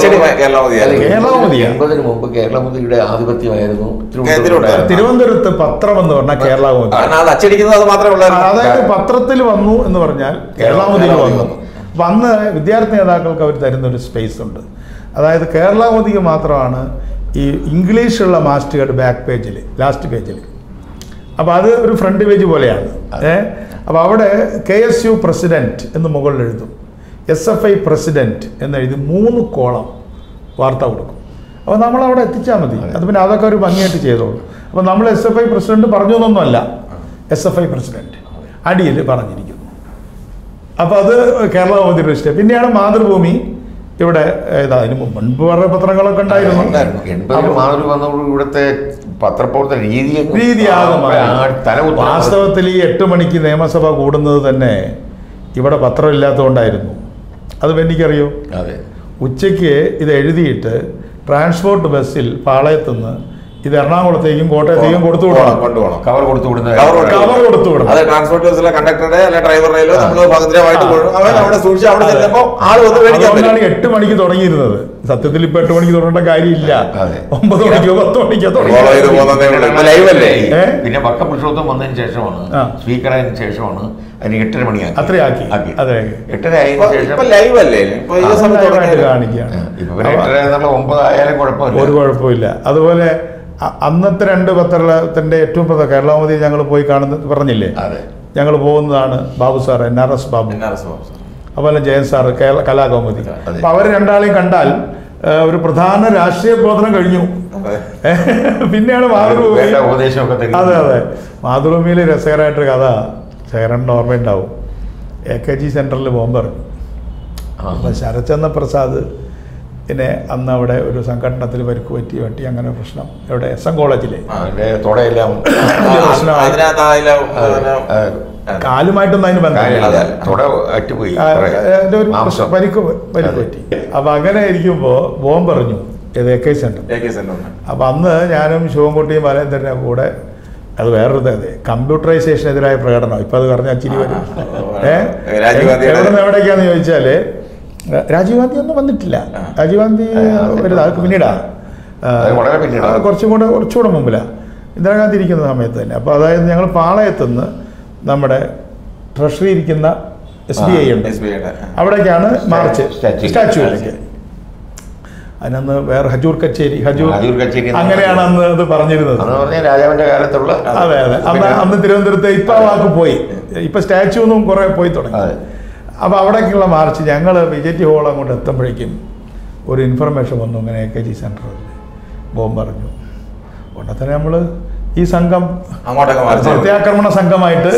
80 മുമ്പ് കേരളാവധിയുടെ ആധിപത്യമായിരുന്നു തിരുവനന്തപുരത്ത്. പത്രം എന്ന് പറഞ്ഞാൽ കേരളാവധി, അതായത് പത്രത്തിൽ വന്നു എന്ന് പറഞ്ഞാൽ കേരളാവധിയിൽ വന്നു. അപ്പൊ അന്ന് വിദ്യാർത്ഥി നേതാക്കൾക്ക് അവർ തരുന്നൊരു സ്പേസ് ഉണ്ട്. അതായത് കേരളാവധിക്ക് മാത്രമാണ് ഈ ഇംഗ്ലീഷുള്ള മാസ്റ്റേർഡ് ബാക്ക് പേജിൽ, ലാസ്റ്റ് പേജിൽ. അപ്പോൾ അത് ഒരു ഫ്രണ്ട് പേജ് പോലെയാണ്. അപ്പോൾ അവിടെ KSU പ്രസിഡന്റ് എന്ന് മുകളിൽ എഴുതും, SFI പ്രസിഡന്റ് എന്നെഴുതി 3 കോളം വാർത്ത കൊടുക്കും. അപ്പോൾ നമ്മളവിടെ എത്തിച്ചാൽ മതി. അത് പിന്നെ അതൊക്കെ ഒരു ഭംഗിയായിട്ട് ചെയ്തോളൂ. അപ്പോൾ നമ്മൾ SFI പ്രസിഡന്റ് പറഞ്ഞു എന്നൊന്നുമല്ല, SFI പ്രസിഡന്റ് അടിയിൽ പറഞ്ഞിരിക്കുന്നു. അപ്പോൾ അത് കേരളാവധി രജിസ്റ്റർ. പിന്നെയാണ് മാതൃഭൂമി ഇവിടെ. അതിന് മുൻപ് വേറെ പത്രങ്ങളൊക്കെ ഉണ്ടായിരുന്നു. ഇവിടുത്തെ പത്രപ്രവർത്തന രീതിയാകും. വാസ്തവത്തിൽ ഈ 8 മണിക്ക് നിയമസഭ കൂടുന്നത് തന്നെ ഇവിടെ പത്രം ഇല്ലാത്തതുകൊണ്ടായിരുന്നു. അത് എനിക്കറിയോ. അതെ, ഉച്ചയ്ക്ക് ഇത് എഴുതിയിട്ട് ട്രാൻസ്പോർട്ട് ബസ്സിൽ പാളയത്തുനിന്ന് ഇത് എറണാകുളത്തേക്കും കോട്ടയത്തേക്കും കൊടുത്തു വിടണം. കവർ കൊടുത്തു വിടുന്നത്. അത് ട്രാൻസ്പോർട്ട് ബസ്സിലെ കണ്ടക്ടറുടെ അല്ലെ ഡ്രൈവറുടെയോ നമ്മൾ ഭദ്രമായിട്ട് അവിടെ സൂക്ഷിച്ച് അവിടെ ചെല്ലുമ്പോൾ ആൾ വന്ന് മേടിക്കാൻ. 8 മണിക്ക് തുടങ്ങിയിരുന്നത്. സത്യത്തിൽ ഇപ്പൊ 8 മണിക്ക് തുടങ്ങേണ്ട കാര്യമില്ല. 9 മണിക്കോ 10 മണിക്കോ തുടങ്ങി. പിന്നെ വക്കപുരുഷോത്തം വന്നതിന് ശേഷമാണ്, സ്പീക്കർ ആയതിനു ശേഷമാണ് അതിന് 8:30 മണിയാക്കി. അത്രയാക്കി. 8:30 ആയതിനു ശേഷം കാണിക്കുകയാണ്. 9 ആയാലും കുഴപ്പമില്ല, ഒരു കുഴപ്പമില്ല. അതുപോലെ അന്നത്തെ 2 പത്രത്തിന്റെ ഏറ്റവും കേരളാവധി ഞങ്ങൾ പോയി കാണുന്നത് പറഞ്ഞില്ലേ, ഞങ്ങൾ പോകുന്നതാണ് ബാബു സാർ, NRS ബാബു. അതുപോലെ ജയൻ സാറ് കലാകൗമുദി. അപ്പോൾ അവർ രണ്ടാളെയും കണ്ടാൽ ഒരു പ്രധാന രാഷ്ട്രീയ പ്രവർത്തനം കഴിഞ്ഞു. പിന്നെയാണ് മാതൃഭൂമി. അതെ അതെ, മാതൃഭൂമിയിൽ രസകരമായിട്ടൊരു കഥ ശേഖരൻ്റെ ഓർമ്മയുണ്ടാവും. AKG സെൻറ്ററിൽ ബോംബ് ഇറങ്ങി. അപ്പോൾ ശരത്ചന്ദ്ര പ്രസാദ് പിന്നെ അന്ന് അവിടെ ഒരു സംഘടനത്തിൽ പരിക്ക് പറ്റി അങ്ങനെ പ്രശ്നം ഇവിടെ SM കോളേജിലെ കാലുമായിട്ടൊന്നും അതിന് ബന്ധമില്ല, പരിക്ക് പറ്റി. അപ്പൊ അങ്ങനെ ഇരിക്കുമ്പോ ബോംബ് എറിഞ്ഞു AKG സെന്റർ. അപ്പൊ അന്ന് ഞാനും ശിവൻകുട്ടിയും ബാലേന്ദ്രനെ കൂടെ, അത് വേറൊരു കമ്പ്യൂട്ടറൈസേഷനെതിരായ പ്രകടനം. ഇപ്പൊ അത് പറഞ്ഞാൽ ചിരി വരും. എവിടേക്കാന്ന് ചോദിച്ചാല് രാജീവ് ഗാന്ധി ഒന്നും വന്നിട്ടില്ല. രാജീവ് ഗാന്ധി വരുന്നത് പിന്നീടാ, കുറച്ചുകൂടെ മുമ്പിലാണ് ഇന്ദിരാഗാന്ധി ഇരിക്കുന്ന സമയത്ത് തന്നെ. അപ്പോൾ അതായത് ഞങ്ങൾ പാളയത്തുനിന്ന് നമ്മുടെ ട്രഷറി ഇരിക്കുന്ന SBI ഉണ്ട്, അവിടേക്കാണ് മാർച്ച് സ്റ്റാച്യുവിലേക്ക്. അതിനന്ന് വേറെ ഹജൂർ കച്ചേരി അങ്ങനെയാണ് അന്ന് അത് പറഞ്ഞിരുന്നത്. രാജാവിന്റെ കാലത്തുള്ള അതെ അന്ന് തിരുവനന്തപുരത്ത് ഇപ്പം ആ വാക്ക് പോയി, ഇപ്പം സ്റ്റാച്യു ഒന്നും കുറേ പോയി തുടങ്ങി. അപ്പോൾ അവിടേക്കുള്ള മാർച്ച് ഞങ്ങൾ VJT ഹോൾ അങ്ങോട്ട് എത്തുമ്പോഴേക്കും ഒരു ഇൻഫർമേഷൻ വന്നു, ഇങ്ങനെ AKG സെൻറ്ററിൽ ബോംബ് അറിഞ്ഞു. ഉടനെ തന്നെ നമ്മൾ ഈ സംഘം പ്രത്യാക്രമണ സംഘമായിട്ട്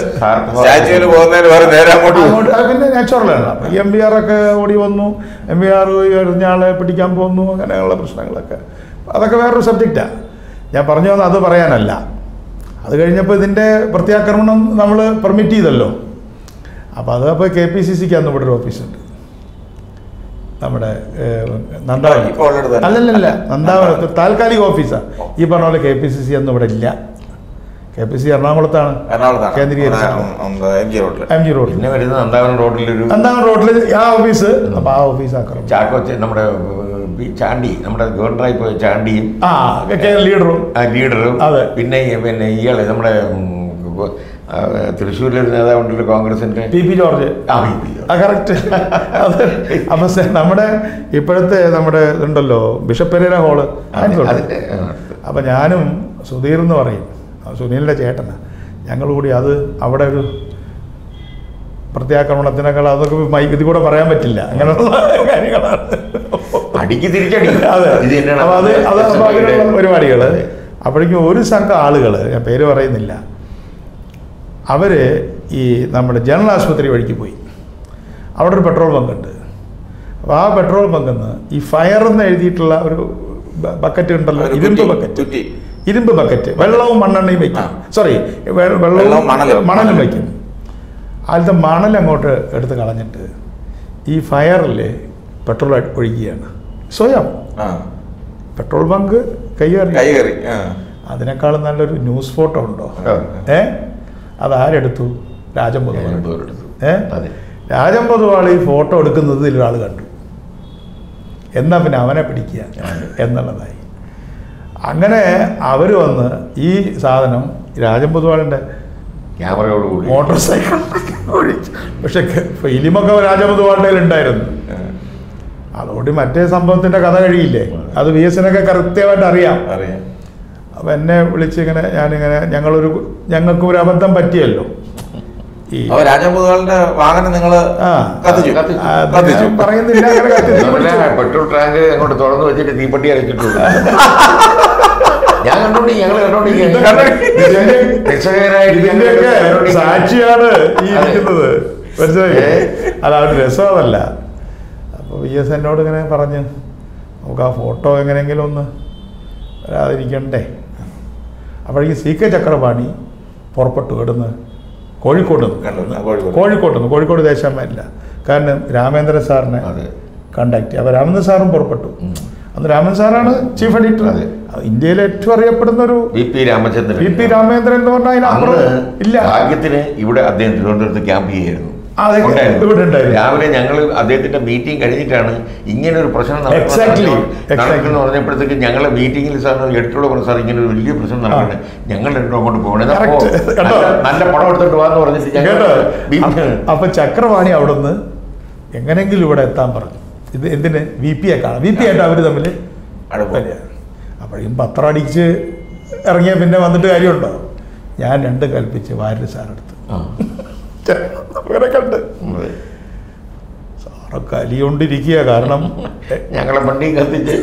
പിന്നെ നാച്ചുറലാണ്. അപ്പോൾ MVR ഒക്കെ ഓടി വന്നു, MVR എറിഞ്ഞാളെ പിടിക്കാൻ പോന്നു, അങ്ങനെയുള്ള പ്രശ്നങ്ങളൊക്കെ. അതൊക്കെ വേറൊരു സബ്ജക്റ്റാണ്. ഞാൻ പറഞ്ഞു വന്നത് അത് പറയാനല്ല. അത് കഴിഞ്ഞപ്പോൾ ഇതിൻ്റെ പ്രത്യാക്രമണം നമ്മൾ പെർമിറ്റ് ചെയ്തല്ലോ. അപ്പോൾ അത് അപ്പോൾ KPCCക്ക് അന്ന് ഇവിടെ ഒരു ഓഫീസുണ്ട്, നമ്മുടെ നന്ദാവനം. അല്ലല്ല, നന്ദാവനം താൽക്കാലിക ഓഫീസാണ്. ഈ പറഞ്ഞ പോലെ KPCC ഒന്നും ഇവിടെ ഇല്ല. KPCC എറണാകുളത്താണ് കേന്ദ്രീകരിച്ചത്, MG റോഡിൽ. നന്ദാവനം റോഡിൽ ആ ഓഫീസ്. അപ്പോൾ ആ ഓഫീസ് ആക്കണം നമ്മുടെ ചാണ്ടി, നമ്മുടെ ഗവർണറായി പോയ ചാണ്ടിയും ലീഡറും പിന്നെ ഇയാളെ നമ്മുടെ തൃശ്ശൂരിലൊരു നേതാവുണ്ടല്ലോ കോൺഗ്രസിന്റെ PP ജോർജ്. കറക്റ്റ്. അപ്പൊ നമ്മുടെ ഇപ്പോഴത്തെ നമ്മുടെ ഇതുണ്ടല്ലോ ബിഷപ്പ് പെരേര ഹോള്. അപ്പൊ ഞാനും സുധീർ എന്ന് പറയും, സുനിലിന്റെ ചേട്ടനാ, ഞങ്ങൾ കൂടി അത് അവിടെ ഒരു പ്രത്യാക്രമണത്തിനേക്കാൾ അതൊക്കെ ഇത് കൂടെ പറയാൻ പറ്റില്ല, അങ്ങനെയുള്ള കാര്യങ്ങളാണ്. അങ്ങനെയുള്ള പരിപാടികൾ. അപ്പോഴേക്കും ഒരു സംഘം ആളുകൾ, ഞാൻ പേര് പറയുന്നില്ല, അവർ ഈ നമ്മുടെ ജനറൽ ആശുപത്രി വഴിക്ക് പോയി. അവിടെ ഒരു പെട്രോൾ ബങ്ക് ഉണ്ട്. അപ്പോൾ ആ പെട്രോൾ ബങ്കിൽ നിന്ന് ഈ ഫയർ എന്ന് എഴുതിയിട്ടുള്ള ഒരു ബക്കറ്റ് ഉണ്ടല്ലോ, ഇരുമ്പ് ബക്കറ്റ്, വെള്ളവും മണ്ണെണ്ണയും വയ്ക്കും. സോറി, വെള്ളവും മണലും വയ്ക്കും. അതിലത്തെ മണൽ അങ്ങോട്ട് എടുത്ത് കളഞ്ഞിട്ട് ഈ ഫയറിൽ പെട്രോൾ ഒഴിക്കുകയാണ് സ്വയം. പെട്രോൾ ബങ്ക് കൈകറി. അതിനേക്കാളും നല്ലൊരു ന്യൂസ് ഫോട്ടോ ഉണ്ടോ? അതാരെടുത്തു? രാജൻ പൊതുവാൾ. രാജൻ പൊതുവാൾ ഈ ഫോട്ടോ എടുക്കുന്നത് ഇതിലൊരാൾ കണ്ടു. എന്നാ പിന്നെ അവനെ പിടിക്കുക എന്നുള്ളതായി. അങ്ങനെ അവർ വന്ന് ഈ സാധനം രാജൻ പൊതുവാളിൻ്റെ ക്യാമറയോടുകൂടി മോട്ടോർ സൈക്കിൾ ഓടിച്ചു. പക്ഷെ ഫിലിമൊക്കെ രാജൻ പൊതുവാളുടെ ഉണ്ടായിരുന്നു. അതോടെ മറ്റേ സംഭവത്തിൻ്റെ കഥ കഴിയില്ലേ, അത് VSനൊക്കെ കൃത്യമായിട്ട് അറിയാം. അപ്പം എന്നെ വിളിച്ച് ഇങ്ങനെ ഞാനിങ്ങനെ ഞങ്ങൾക്ക് ഒരു അബദ്ധം പറ്റിയല്ലോ. ഈ രാജപുതുകളുടെ വാഹനം നിങ്ങൾ പറയുന്നില്ല, പെട്രോൾ ടാങ്ക് അങ്ങോട്ട് തുറന്നു വെച്ചിട്ട് തീപ്പെട്ടി അരച്ചിട്ടുള്ളൂ. ഞാൻ കണ്ടോണ്ടി, ഞങ്ങൾ സാക്ഷിയാണ് ഈ ഇരിക്കുന്നത്, മനസ്സിലായി? അതാണ് രസം, അതല്ല. അപ്പോൾ VS എന്നോട് ഇങ്ങനെ പറഞ്ഞ് നമുക്ക് ആ ഫോട്ടോ എങ്ങനെയെങ്കിലും ഒന്ന് വരാതിരിക്കണ്ടേ. അപ്പോഴേക്കും CK ചക്രപാണി പുറപ്പെട്ടു. ഇവിടുന്ന് കോഴിക്കോട്ട് ദേശാമാരില്ല, കാരണം രാമേന്ദ്രൻ സാറിനെ കണ്ടാക്ട് ചെയ്യും. അപ്പോൾ രാമേന്ദ്രൻ സാറും പുറപ്പെട്ടു. അന്ന് രാമൻ സാറാണ് ചീഫ് എഡിറ്റർ. ഇന്ത്യയിലെ ഏറ്റവും അറിയപ്പെടുന്ന ഒരു VP രാമേന്ദ്രൻ എന്ന് പറഞ്ഞാൽ അതിനപ്പുറം ഇല്ല. ഭാഗ്യത്തിന് ഇവിടെ അദ്ദേഹം തിരുവനന്തപുരത്ത് ക്യാമ്പ് ചെയ്യായിരുന്നു. രാവിലെ ഞങ്ങൾ അദ്ദേഹത്തിന്റെ മീറ്റിംഗ് കഴിഞ്ഞിട്ടാണ് ഇങ്ങനെ ഒരു പ്രശ്നം നടക്കുന്നു പറഞ്ഞപ്പോഴത്തേക്ക് ഞങ്ങളെ മീറ്റിംഗിൽ സാറിന് എഡിറ്ററോട് പറഞ്ഞു, സാർ ഇങ്ങനെ ഒരു വലിയ പ്രശ്നം നടക്കുന്നത്, ഞങ്ങൾ രണ്ടും അങ്ങോട്ട് പോകണേ, നല്ല പണം എടുത്തിട്ട് പോകാന്ന് പറഞ്ഞിട്ട്. അപ്പൊ ചക്രവാണി അവിടുന്ന് എങ്ങനെയെങ്കിലും ഇവിടെ എത്താൻ പറഞ്ഞു. ഇത് എന്തിന്? VP കാണാം. VP ആയിട്ട് അവർ തമ്മിൽ അപ്പോഴേക്കും പത്രം അടിച്ച് ഇറങ്ങിയ പിന്നെ വന്നിട്ട് കാര്യമുണ്ടോ? ഞാൻ 2 കൽപ്പിച്ച് വാര്യർ സാറെടുത്ത് അങ്ങനെ കണ്ട് കലിയോണ്ടിരിക്കുക. കാരണം ഞങ്ങളെ വണ്ടി കത്തിച്ച്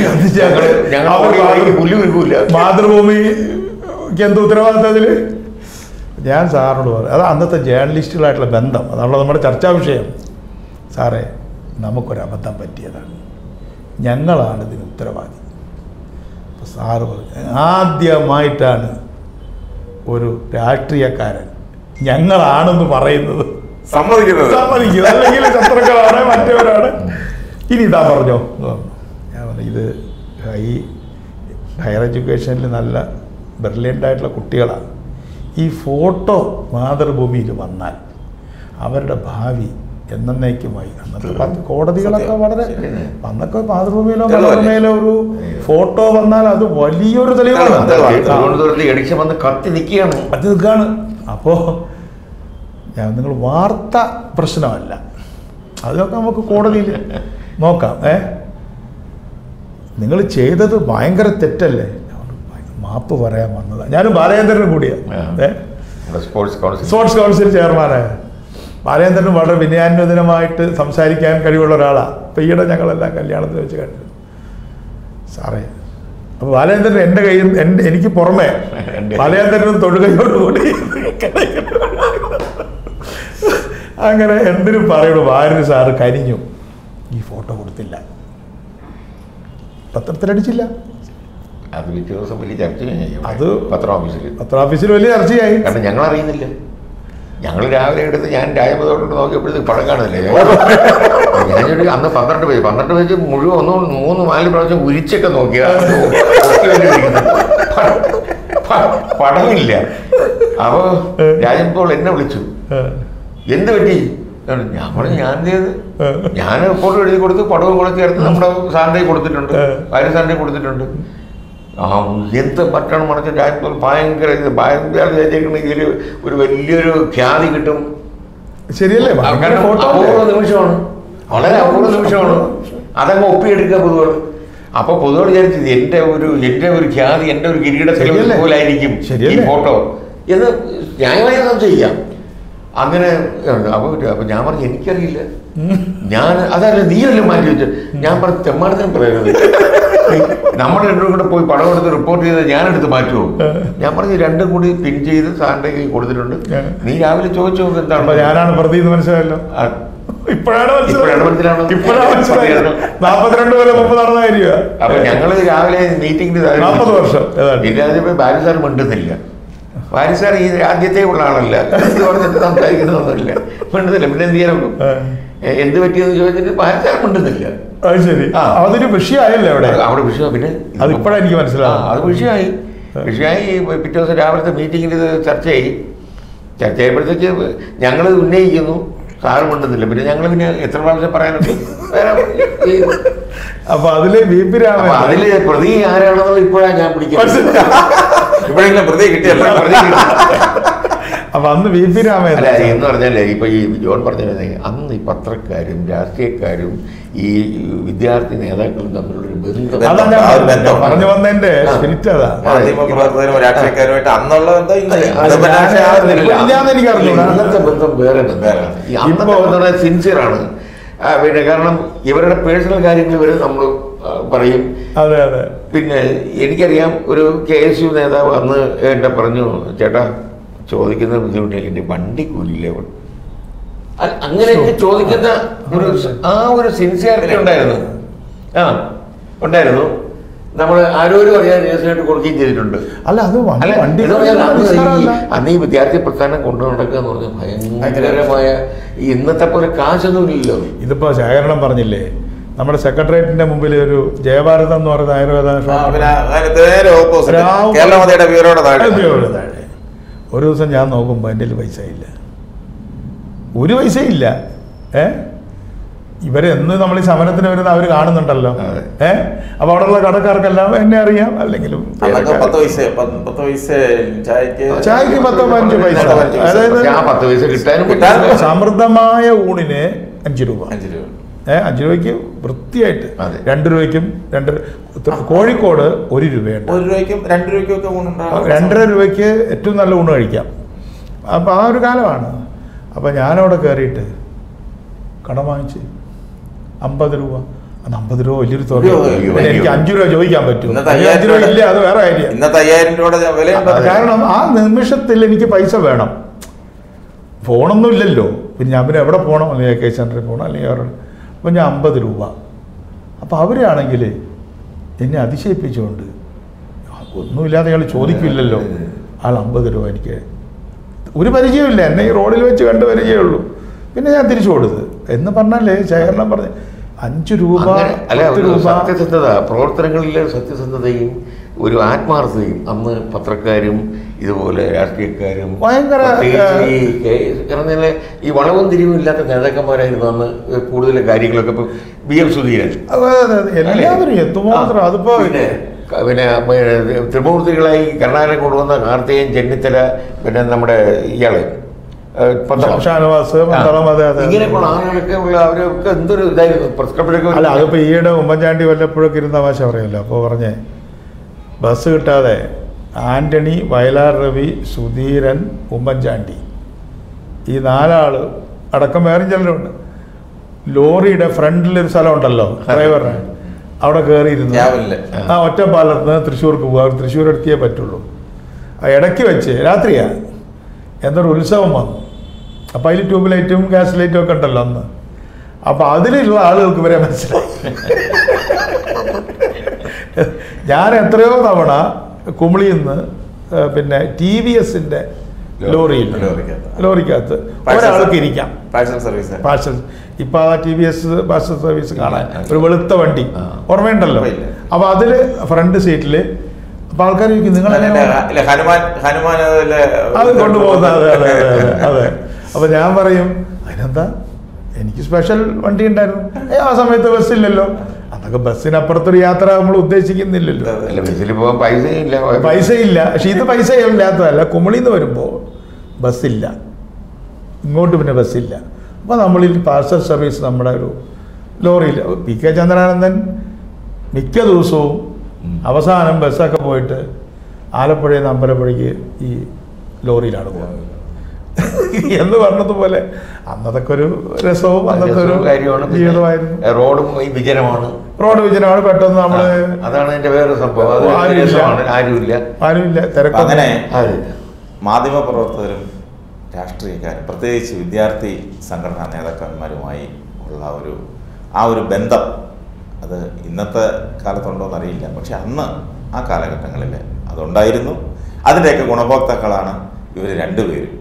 മാതൃഭൂമിക്ക് എന്ത് ഉത്തരവാദിത്തം അതിൽ? ഞാൻ സാറിനോട് പറയും, അത് അന്നത്തെ ജേർണലിസ്റ്റുകളായിട്ടുള്ള ബന്ധം, അതാണല്ലോ നമ്മുടെ ചർച്ചാ വിഷയം. സാറേ, നമുക്കൊരബദ്ധം പറ്റിയതാണ്, ഞങ്ങളാണ് ഇതിന് ഉത്തരവാദി. അപ്പോൾ സാറ് പറഞ്ഞു, ആദ്യമായിട്ടാണ് ഒരു രാഷ്ട്രീയക്കാരൻ ഞങ്ങളാണെന്ന് പറയുന്നത്. സമ്മതിക്കുന്നത്, അല്ലെങ്കിൽ ശത്രുക്കളാണ്, മറ്റവരാണ്. ഇനി ഇതാ പറഞ്ഞോ. ഞാൻ പറഞ്ഞു, ഇത് ഹയർ എഡ്യൂക്കേഷനിൽ നല്ല ബ്രില്യൻ്റായിട്ടുള്ള കുട്ടികളാണ്. ഈ ഫോട്ടോ മാതൃഭൂമിയിൽ വന്നാൽ അവരുടെ ഭാവി എന്നേക്കുമായി. അന്നത്തെ കോടതികളൊക്കെ വളരെ, അന്നൊക്കെ മാതൃഭൂമിയിലോ മനോരമയിലോ ഒരു ഫോട്ടോ വന്നാൽ അത് വലിയൊരു തെളിവാണ്. കത്തി നിൽക്കുകയാണ്. അപ്പോൾ നിങ്ങൾ വാർത്ത പ്രശ്നമല്ല, അതൊക്കെ നമുക്ക് കോടതിയിൽ നോക്കാം. നിങ്ങൾ ചെയ്തത് ഭയങ്കര തെറ്റല്ലേ? മാപ്പ് പറയാൻ വന്നതാണ്. ഞാനും ബാലചന്ദ്രനും കൂടിയാണ് സ്പോർട്സ് കൗൺസിൽ ചെയർമാനായ. ബാലചന്ദ്രനും വളരെ വിനയാന്വതനമായിട്ട് സംസാരിക്കാൻ കഴിവുള്ള ഒരാളാണ്. ഇപ്പം ഈയിടെ ഞങ്ങളെല്ലാം കല്യാണത്തിൽ വെച്ച് കണ്ടു. സാറേ, അപ്പോൾ ബാലചന്ദ്രൻ എൻ്റെ കയ്യിൽ എനിക്ക് പുറമെ ബാലചന്ദ്രനും തൊടുകയോടുകൂടി അങ്ങനെ എന്തിനും പറയണു. ഭാര്യ സാറ് കരിഞ്ഞു, ഈ ഫോട്ടോ കൊടുത്തില്ല, പത്രത്തിലടിച്ചില്ല. അത് പിറ്റേ ദിവസം വലിയ ചർച്ചയായി. അത് പത്രോഫീസിൽ വലിയ ചർച്ചയായി. കാരണം ഞങ്ങൾ അറിയുന്നില്ല. ഞങ്ങൾ രാവിലെ എടുത്ത് ഞാൻ രാജപഥോട്ട് നോക്കിയപ്പോഴത്തേക്ക് പടം കാണുന്നില്ലേ. ഞാനൊരു അന്ന് 12 പേജ് മുഴുവൻ 3-4 പ്രാവശ്യം ഉരിച്ചൊക്കെ നോക്കിയാ പടമില്ല. അപ്പോൾ രാജൻ പോൾ എന്നെ വിളിച്ചു, എന്ത് പറ്റി? ഞാൻ പറഞ്ഞു, ഞാൻ എന്ത് ചെയ്ത്, ഞാൻ റിപ്പോർട്ട് എഴുതി കൊടുത്ത് പടവും കൂടെ ചേർത്ത് നമ്മുടെ സാറിൻ്റെ കൊടുത്തിട്ടുണ്ട്, ഭാര്യ സാറിൻ്റെ കൊടുത്തിട്ടുണ്ട്. എന്ത് മറ്റാണ് മറിച്ച് രാജൻ പോൾ ഭയങ്കര ഇതിൽ ഒരു വലിയൊരു ഖ്യാതി കിട്ടും. ശരിയല്ലേ? അപൂർവ നിമിഷമാണ്, വളരെ അപൂർവ നിമിഷമാണ്. അതങ്ങ് ഒപ്പിയെടുക്കുക പൊതുവോട്. അപ്പൊ പൊതുവോട് വിചാരിച്ചത് എന്റെ ഒരു ഖ്യാതി, എന്റെ ഒരു കിരീടത്തിൽ പോലായിരിക്കും ഈ ഫോട്ടോ എന്ന് ന്യായമായി സംശയിക്കാം. അങ്ങനെ അപ്പൊ ഞാൻ പറഞ്ഞു, എനിക്കറിയില്ല, ഞാൻ അതല്ല, നീയല്ലേ മാറ്റി വെച്ചു. ഞാൻ പറഞ്ഞു, തെമ്മാടത്തിനും പറയുന്നത്, നമ്മുടെ രണ്ടും കൂടെ പോയി പടം എടുത്ത് റിപ്പോർട്ട് ചെയ്ത് ഞാനെടുത്ത് മാറ്റുമോ? ഞാൻ പറഞ്ഞു, രണ്ടും കൂടി പിൻ ചെയ്ത് സാറിന്റെ കയ്യിൽ കൊടുത്തിട്ടുണ്ട്, നീ രാവിലെ ചോദിച്ചു നോക്ക് എന്താണ്. ഞാനാണ് പ്രതി എന്ന് മനസ്സിലായല്ലോ. ഇപ്പോഴാണ് മനസ്സിലാവുന്നത്. 42 കൊല്ലം മുമ്പ് നടന്ന കാര്യമാണ്. അപ്പൊ ഞങ്ങള് രാവിലെ മീറ്റിംഗിന് 40 വർഷം ഇല്ലാതെ ഭാര്യ സാർ മിണ്ടുന്നില്ല. ഭാര്യ സാർ ഈ രാജ്യത്തെ ഉള്ള ആളല്ല, എന്ത് പറഞ്ഞിട്ട് സംസാരിക്കുന്നതൊന്നുമില്ല, മിണ്ടുന്നില്ല. പിന്നെ എന്ത് ചെയ്യാൻ എന്ത് പറ്റിയെന്ന് ചോദിച്ചിട്ട് ഭാര്യ സാർ മിണ്ടുന്നില്ല. അത് ശരി, അതൊരു വിഷയമായല്ലേ അവിടെ വിഷയം. പിന്നെ അതിപ്പോഴാണ് എനിക്ക് മനസ്സിലാവും. അത് വിഷയമായി. പിറ്റേ ദിവസം രാവിലത്തെ മീറ്റിങ്ങിൽ ഇത് ചർച്ചയായപ്പോഴത്തേക്ക് ഞങ്ങൾ ഉന്നയിക്കുന്നു, സാറ് മിണ്ടുന്നില്ല. പിന്നെ ഞങ്ങൾ പിന്നെ എത്ര പ്രാവശ്യം പറയാനുണ്ട്. അപ്പൊ അതില് അതില് പ്രതി ആരാണെന്നത് ഇപ്പോഴാണ് ഞാൻ പിടിക്കുന്നത്. ഇപ്പോഴെങ്കിലും പ്രതി കിട്ടിയല്ലോ. അപ്പൊ അന്ന് വി പി രാമൻ അല്ല എന്ന് പറഞ്ഞാലേ, ഇപ്പൊ ഈ ജോൺ പറഞ്ഞത്, അന്ന് ഈ പത്രക്കാരും രാഷ്ട്രീയക്കാരും ഈ വിദ്യാർത്ഥി നേതാക്കളും തമ്മിലുള്ളൊരു ബന്ധം പറഞ്ഞു വന്നതിന്റെ സ്പിരിറ്റ് അതാ. രാഷ്ട്രീയക്കാരുമായിട്ട് അന്നുള്ള എനിക്ക് അറിഞ്ഞൂടാ. അന്നത്തെ ബന്ധം വേറെ ബന്ധമാണ്. ഈ അന്നത്തെ ബന്ധം സിൻസിയറാണ്. പിന്നെ കാരണം ഇവരുടെ പേഴ്സണൽ കാര്യങ്ങൾ ഇവർ നമ്മൾ പറയും. അതെ അതെ. പിന്നെ എനിക്കറിയാം, ഒരു KSU നേതാവ് അന്ന് എന്നെ പറഞ്ഞു, ചേട്ടാ ചോദിക്കുന്ന ബുദ്ധിമുട്ട് എൻ്റെ വണ്ടി കൂലിയില്ലേ. അങ്ങനെയൊക്കെ ചോദിക്കുന്ന ഒരു സിൻസിയറിറ്റി ഉണ്ടായിരുന്നു. ഉണ്ടായിരുന്നു. നമ്മൾ ആരോരും അറിയാൻ കേസിനായിട്ട് കൊടുക്കുകയും ചെയ്തിട്ടുണ്ട്. അല്ല അത് അന്ന് ഈ വിദ്യാർത്ഥി പ്രസ്ഥാനം കൊണ്ടു നടക്കുക എന്ന് പറഞ്ഞാൽ ഭയങ്കരമായ, ഇന്നത്തെ പോലെ കാശൊന്നും ഇല്ലല്ലോ. ഇതിപ്പോ ശേഖരണം പറഞ്ഞില്ലേ, നമ്മുടെ സെക്രട്ടേറിയറ്റിന്റെ മുമ്പിൽ ഒരു ജയഭാരതം എന്ന് പറയുന്ന ആയുർവേദ താഴെ ഒരു ദിവസം ഞാൻ നോക്കുമ്പോൾ എൻ്റെ കയ്യിൽ പൈസ ഇല്ല, ഒരു പൈസയില്ല. ഇവരെന്ന് നമ്മൾ ഈ സമരത്തിന് വരുന്ന അവർ കാണുന്നുണ്ടല്ലോ. അപ്പൊ അവിടെയുള്ള കടക്കാർക്കെല്ലാം എന്നെ അറിയാം. അല്ലെങ്കിലും ചായക്ക് 10-15 പൈസ. അതായത് സമൃദ്ധമായ ഊണിന് 5 രൂപ. 5 രൂപയ്ക്ക് വൃത്തിയായിട്ട് 2 രൂപയ്ക്കും 2 കോഴിക്കോട് 1 രൂപയുണ്ട്. 1 രൂപയ്ക്കും 2 രൂപയ്ക്കൊക്കെ ഊണുണ്ടാവും. 2.5 രൂപയ്ക്ക് ഏറ്റവും നല്ല ഊണ് കഴിക്കാം. അപ്പോൾ ആ ഒരു കാലമാണ്. അപ്പോൾ ഞാനവിടെ കയറിയിട്ട് കടം വാങ്ങിച്ച് 50 രൂപ. അത് 50 രൂപ വലിയൊരു തുക. അയ്യോ. എനിക്ക് 5 രൂപ ചോദിക്കാൻ പറ്റും. ഇന്നത്തെ 5 രൂപ ഇല്ല, അത് വേറെ കാര്യം. ഇന്നത്തെ 5000 രൂപയുടെ വിലയുണ്ട്. കാരണം ആ നിമിഷത്തിൽ എനിക്ക് പൈസ വേണം. ഫോണൊന്നും ഇല്ലല്ലോ. പിന്നെ ഞാൻ എവിടെ പോകണം, അല്ലെങ്കിൽ AK സെൻറ്ററിൽ പോകണം, അല്ലെങ്കിൽ അവരുടെ. അപ്പം ഞാൻ 50 രൂപ. അപ്പോൾ അവരാണെങ്കിൽ എന്നെ അതിശയിപ്പിച്ചുകൊണ്ട് ഒന്നുമില്ലാതെ അയാൾ ചോദിക്കില്ലല്ലോ. ആൾ 50 രൂപ എനിക്ക് ഒരു പരിചയമില്ല, എന്നെ ഈ റോഡിൽ വെച്ച് കണ്ട് പരിചയമുള്ളൂ. പിന്നെ ഞാൻ തിരിച്ചു കൊടുത്ത് എന്ന് പറഞ്ഞാലേ ശേഖരണം പറഞ്ഞ് 5 രൂപ 10 രൂപ. സത്യസന്ധത, പ്രവർത്തനങ്ങളിലെ സത്യസന്ധതയും ഒരു ആത്മാർത്ഥതയും അന്ന് പത്രക്കാരും ഇതുപോലെ രാഷ്ട്രീയക്കാരും ഭയങ്കര ഈ വളവും തിരിവും ഇല്ലാത്ത നേതാക്കന്മാരായിരുന്നു അന്ന് കൂടുതൽ കാര്യങ്ങളൊക്കെ. ഇപ്പം BM സുധീരൻ എല്ലാവരും എത്തുമാത്രം. അതിപ്പോ പിന്നെ ത്രിമൂർത്തികളായി കർണാടക കൊണ്ടുവന്ന കാർത്തികൻ, ചെന്നിത്തല, പിന്നെ നമ്മുടെ ഇയാള് ഷാനവാസ്, ഇങ്ങനെയുള്ള ആളുകളൊക്കെ ഉള്ള അവരൊക്കെ എന്തൊരു ഇതായിരുന്നു പ്രസ്ക്രിപ്ഷനൊക്കെ. അല്ല, അതിപ്പോ ഈയിടെ ഉമ്മൻചാണ്ടി വല്ലപ്പോഴൊക്കെ ഇരുന്ന തമാശ പറയല്ലോ. അപ്പോൾ പറഞ്ഞേ ബസ് കിട്ടാതെ ആന്റണി, വയലാർ രവി, സുധീരൻ, ഉമ്മൻചാണ്ടി ഈ 4 ആള് അടക്കം വേറെ ചിലരുണ്ട്. ലോറിയുടെ ഫ്രണ്ടിലൊരു സ്ഥലം ഉണ്ടല്ലോ ഡ്രൈവറിന്, അവിടെ കയറിയിരുന്നു ആ ഒറ്റപ്പാലത്ത് നിന്ന് തൃശ്ശൂർക്ക് പോകുക. തൃശ്ശൂർ എടുത്തിയേ പറ്റുള്ളൂ. ആ ഇടയ്ക്ക് വെച്ച് രാത്രിയാ എന്തൊരു ഉത്സവം വന്നു. അപ്പം അതിൽ ട്യൂബ് ലൈറ്റും ഗ്യാസ് ലൈറ്റും ഒക്കെ ഉണ്ടല്ലോ അന്ന്. അപ്പം അതിലുള്ള ആളുകൾക്ക് വരെ മനസ്സിലായി. ഞാൻ എത്രയോ തവണ കുമിളിയിൽ നിന്ന് പിന്നെ TVSന്റെ ലോറിക്കകത്ത് ഒരാൾക്ക് ഇരിക്കാം, പാഴ്സൽ. ഇപ്പൊ ആ TVS പാഴ്സൽ സർവീസ് കാണാൻ ഒരു വെളുത്ത വണ്ടി ഓർമ്മയുണ്ടല്ലോ. അപ്പൊ അതില് ഫ്രണ്ട് സീറ്റില് അപ്പൊ ആൾക്കാർ ചോദിക്കും നിങ്ങൾ അത് കൊണ്ടുപോകുന്ന. അതെ. അപ്പൊ ഞാൻ പറയും അതിനെന്താ, എനിക്ക് സ്പെഷ്യൽ വണ്ടി ഉണ്ടായിരുന്നു. ആ സമയത്ത് ബസ്സില്ലല്ലോ. അതൊക്കെ ബസ്സിനപ്പുറത്തൊരു യാത്ര നമ്മൾ ഉദ്ദേശിക്കുന്നില്ലല്ലോ. പൈസയില്ല. പക്ഷെ ഇത് പൈസ ഇല്ലാത്തതല്ല. കുമളിന്ന് വരുമ്പോ ബസ്സില്ല, ഇങ്ങോട്ട് പിന്നെ ബസ്സില്ല. അപ്പോൾ നമ്മളിൽ പാഴ്സൽ സർവീസ് നമ്മുടെ ഒരു ലോറിയിൽ PK ചന്ദ്രാനന്ദൻ മിക്ക ദിവസവും അവസാനം ബസ്സൊക്കെ പോയിട്ട് ആലപ്പുഴയിൽ നിന്ന് അമ്പലപ്പുഴയ്ക്ക് ഈ ലോറിയിലാണ് പോകുന്നത് എന്ന് പറഞ്ഞതുപോലെ അന്നതൊക്കെ ഒരു രസവും അന്നത്തെ ഒരു ജീവിതമായിരുന്നു. റോഡ് വിജനമാണ്. പെട്ടെന്ന് നമ്മള് അതാണ് എന്റെ വേറെ സംഭവം. ആരുമില്ല തിരക്ക്. അങ്ങനെ മാധ്യമപ്രവർത്തകരും രാഷ്ട്രീയക്കാരും പ്രത്യേകിച്ച് വിദ്യാർത്ഥി സംഘടനാ നേതാക്കന്മാരുമായി ഉള്ള ആ ഒരു ബന്ധം അത് ഇന്നത്തെ കാലത്തുണ്ടോയെന്ന് അറിയില്ല. പക്ഷെ അന്ന് ആ കാലഘട്ടങ്ങളിൽ അതുണ്ടായിരുന്നു. അതിൻ്റെയൊക്കെ ഗുണഭോക്താക്കളാണ് ഇവർ രണ്ടുപേരും.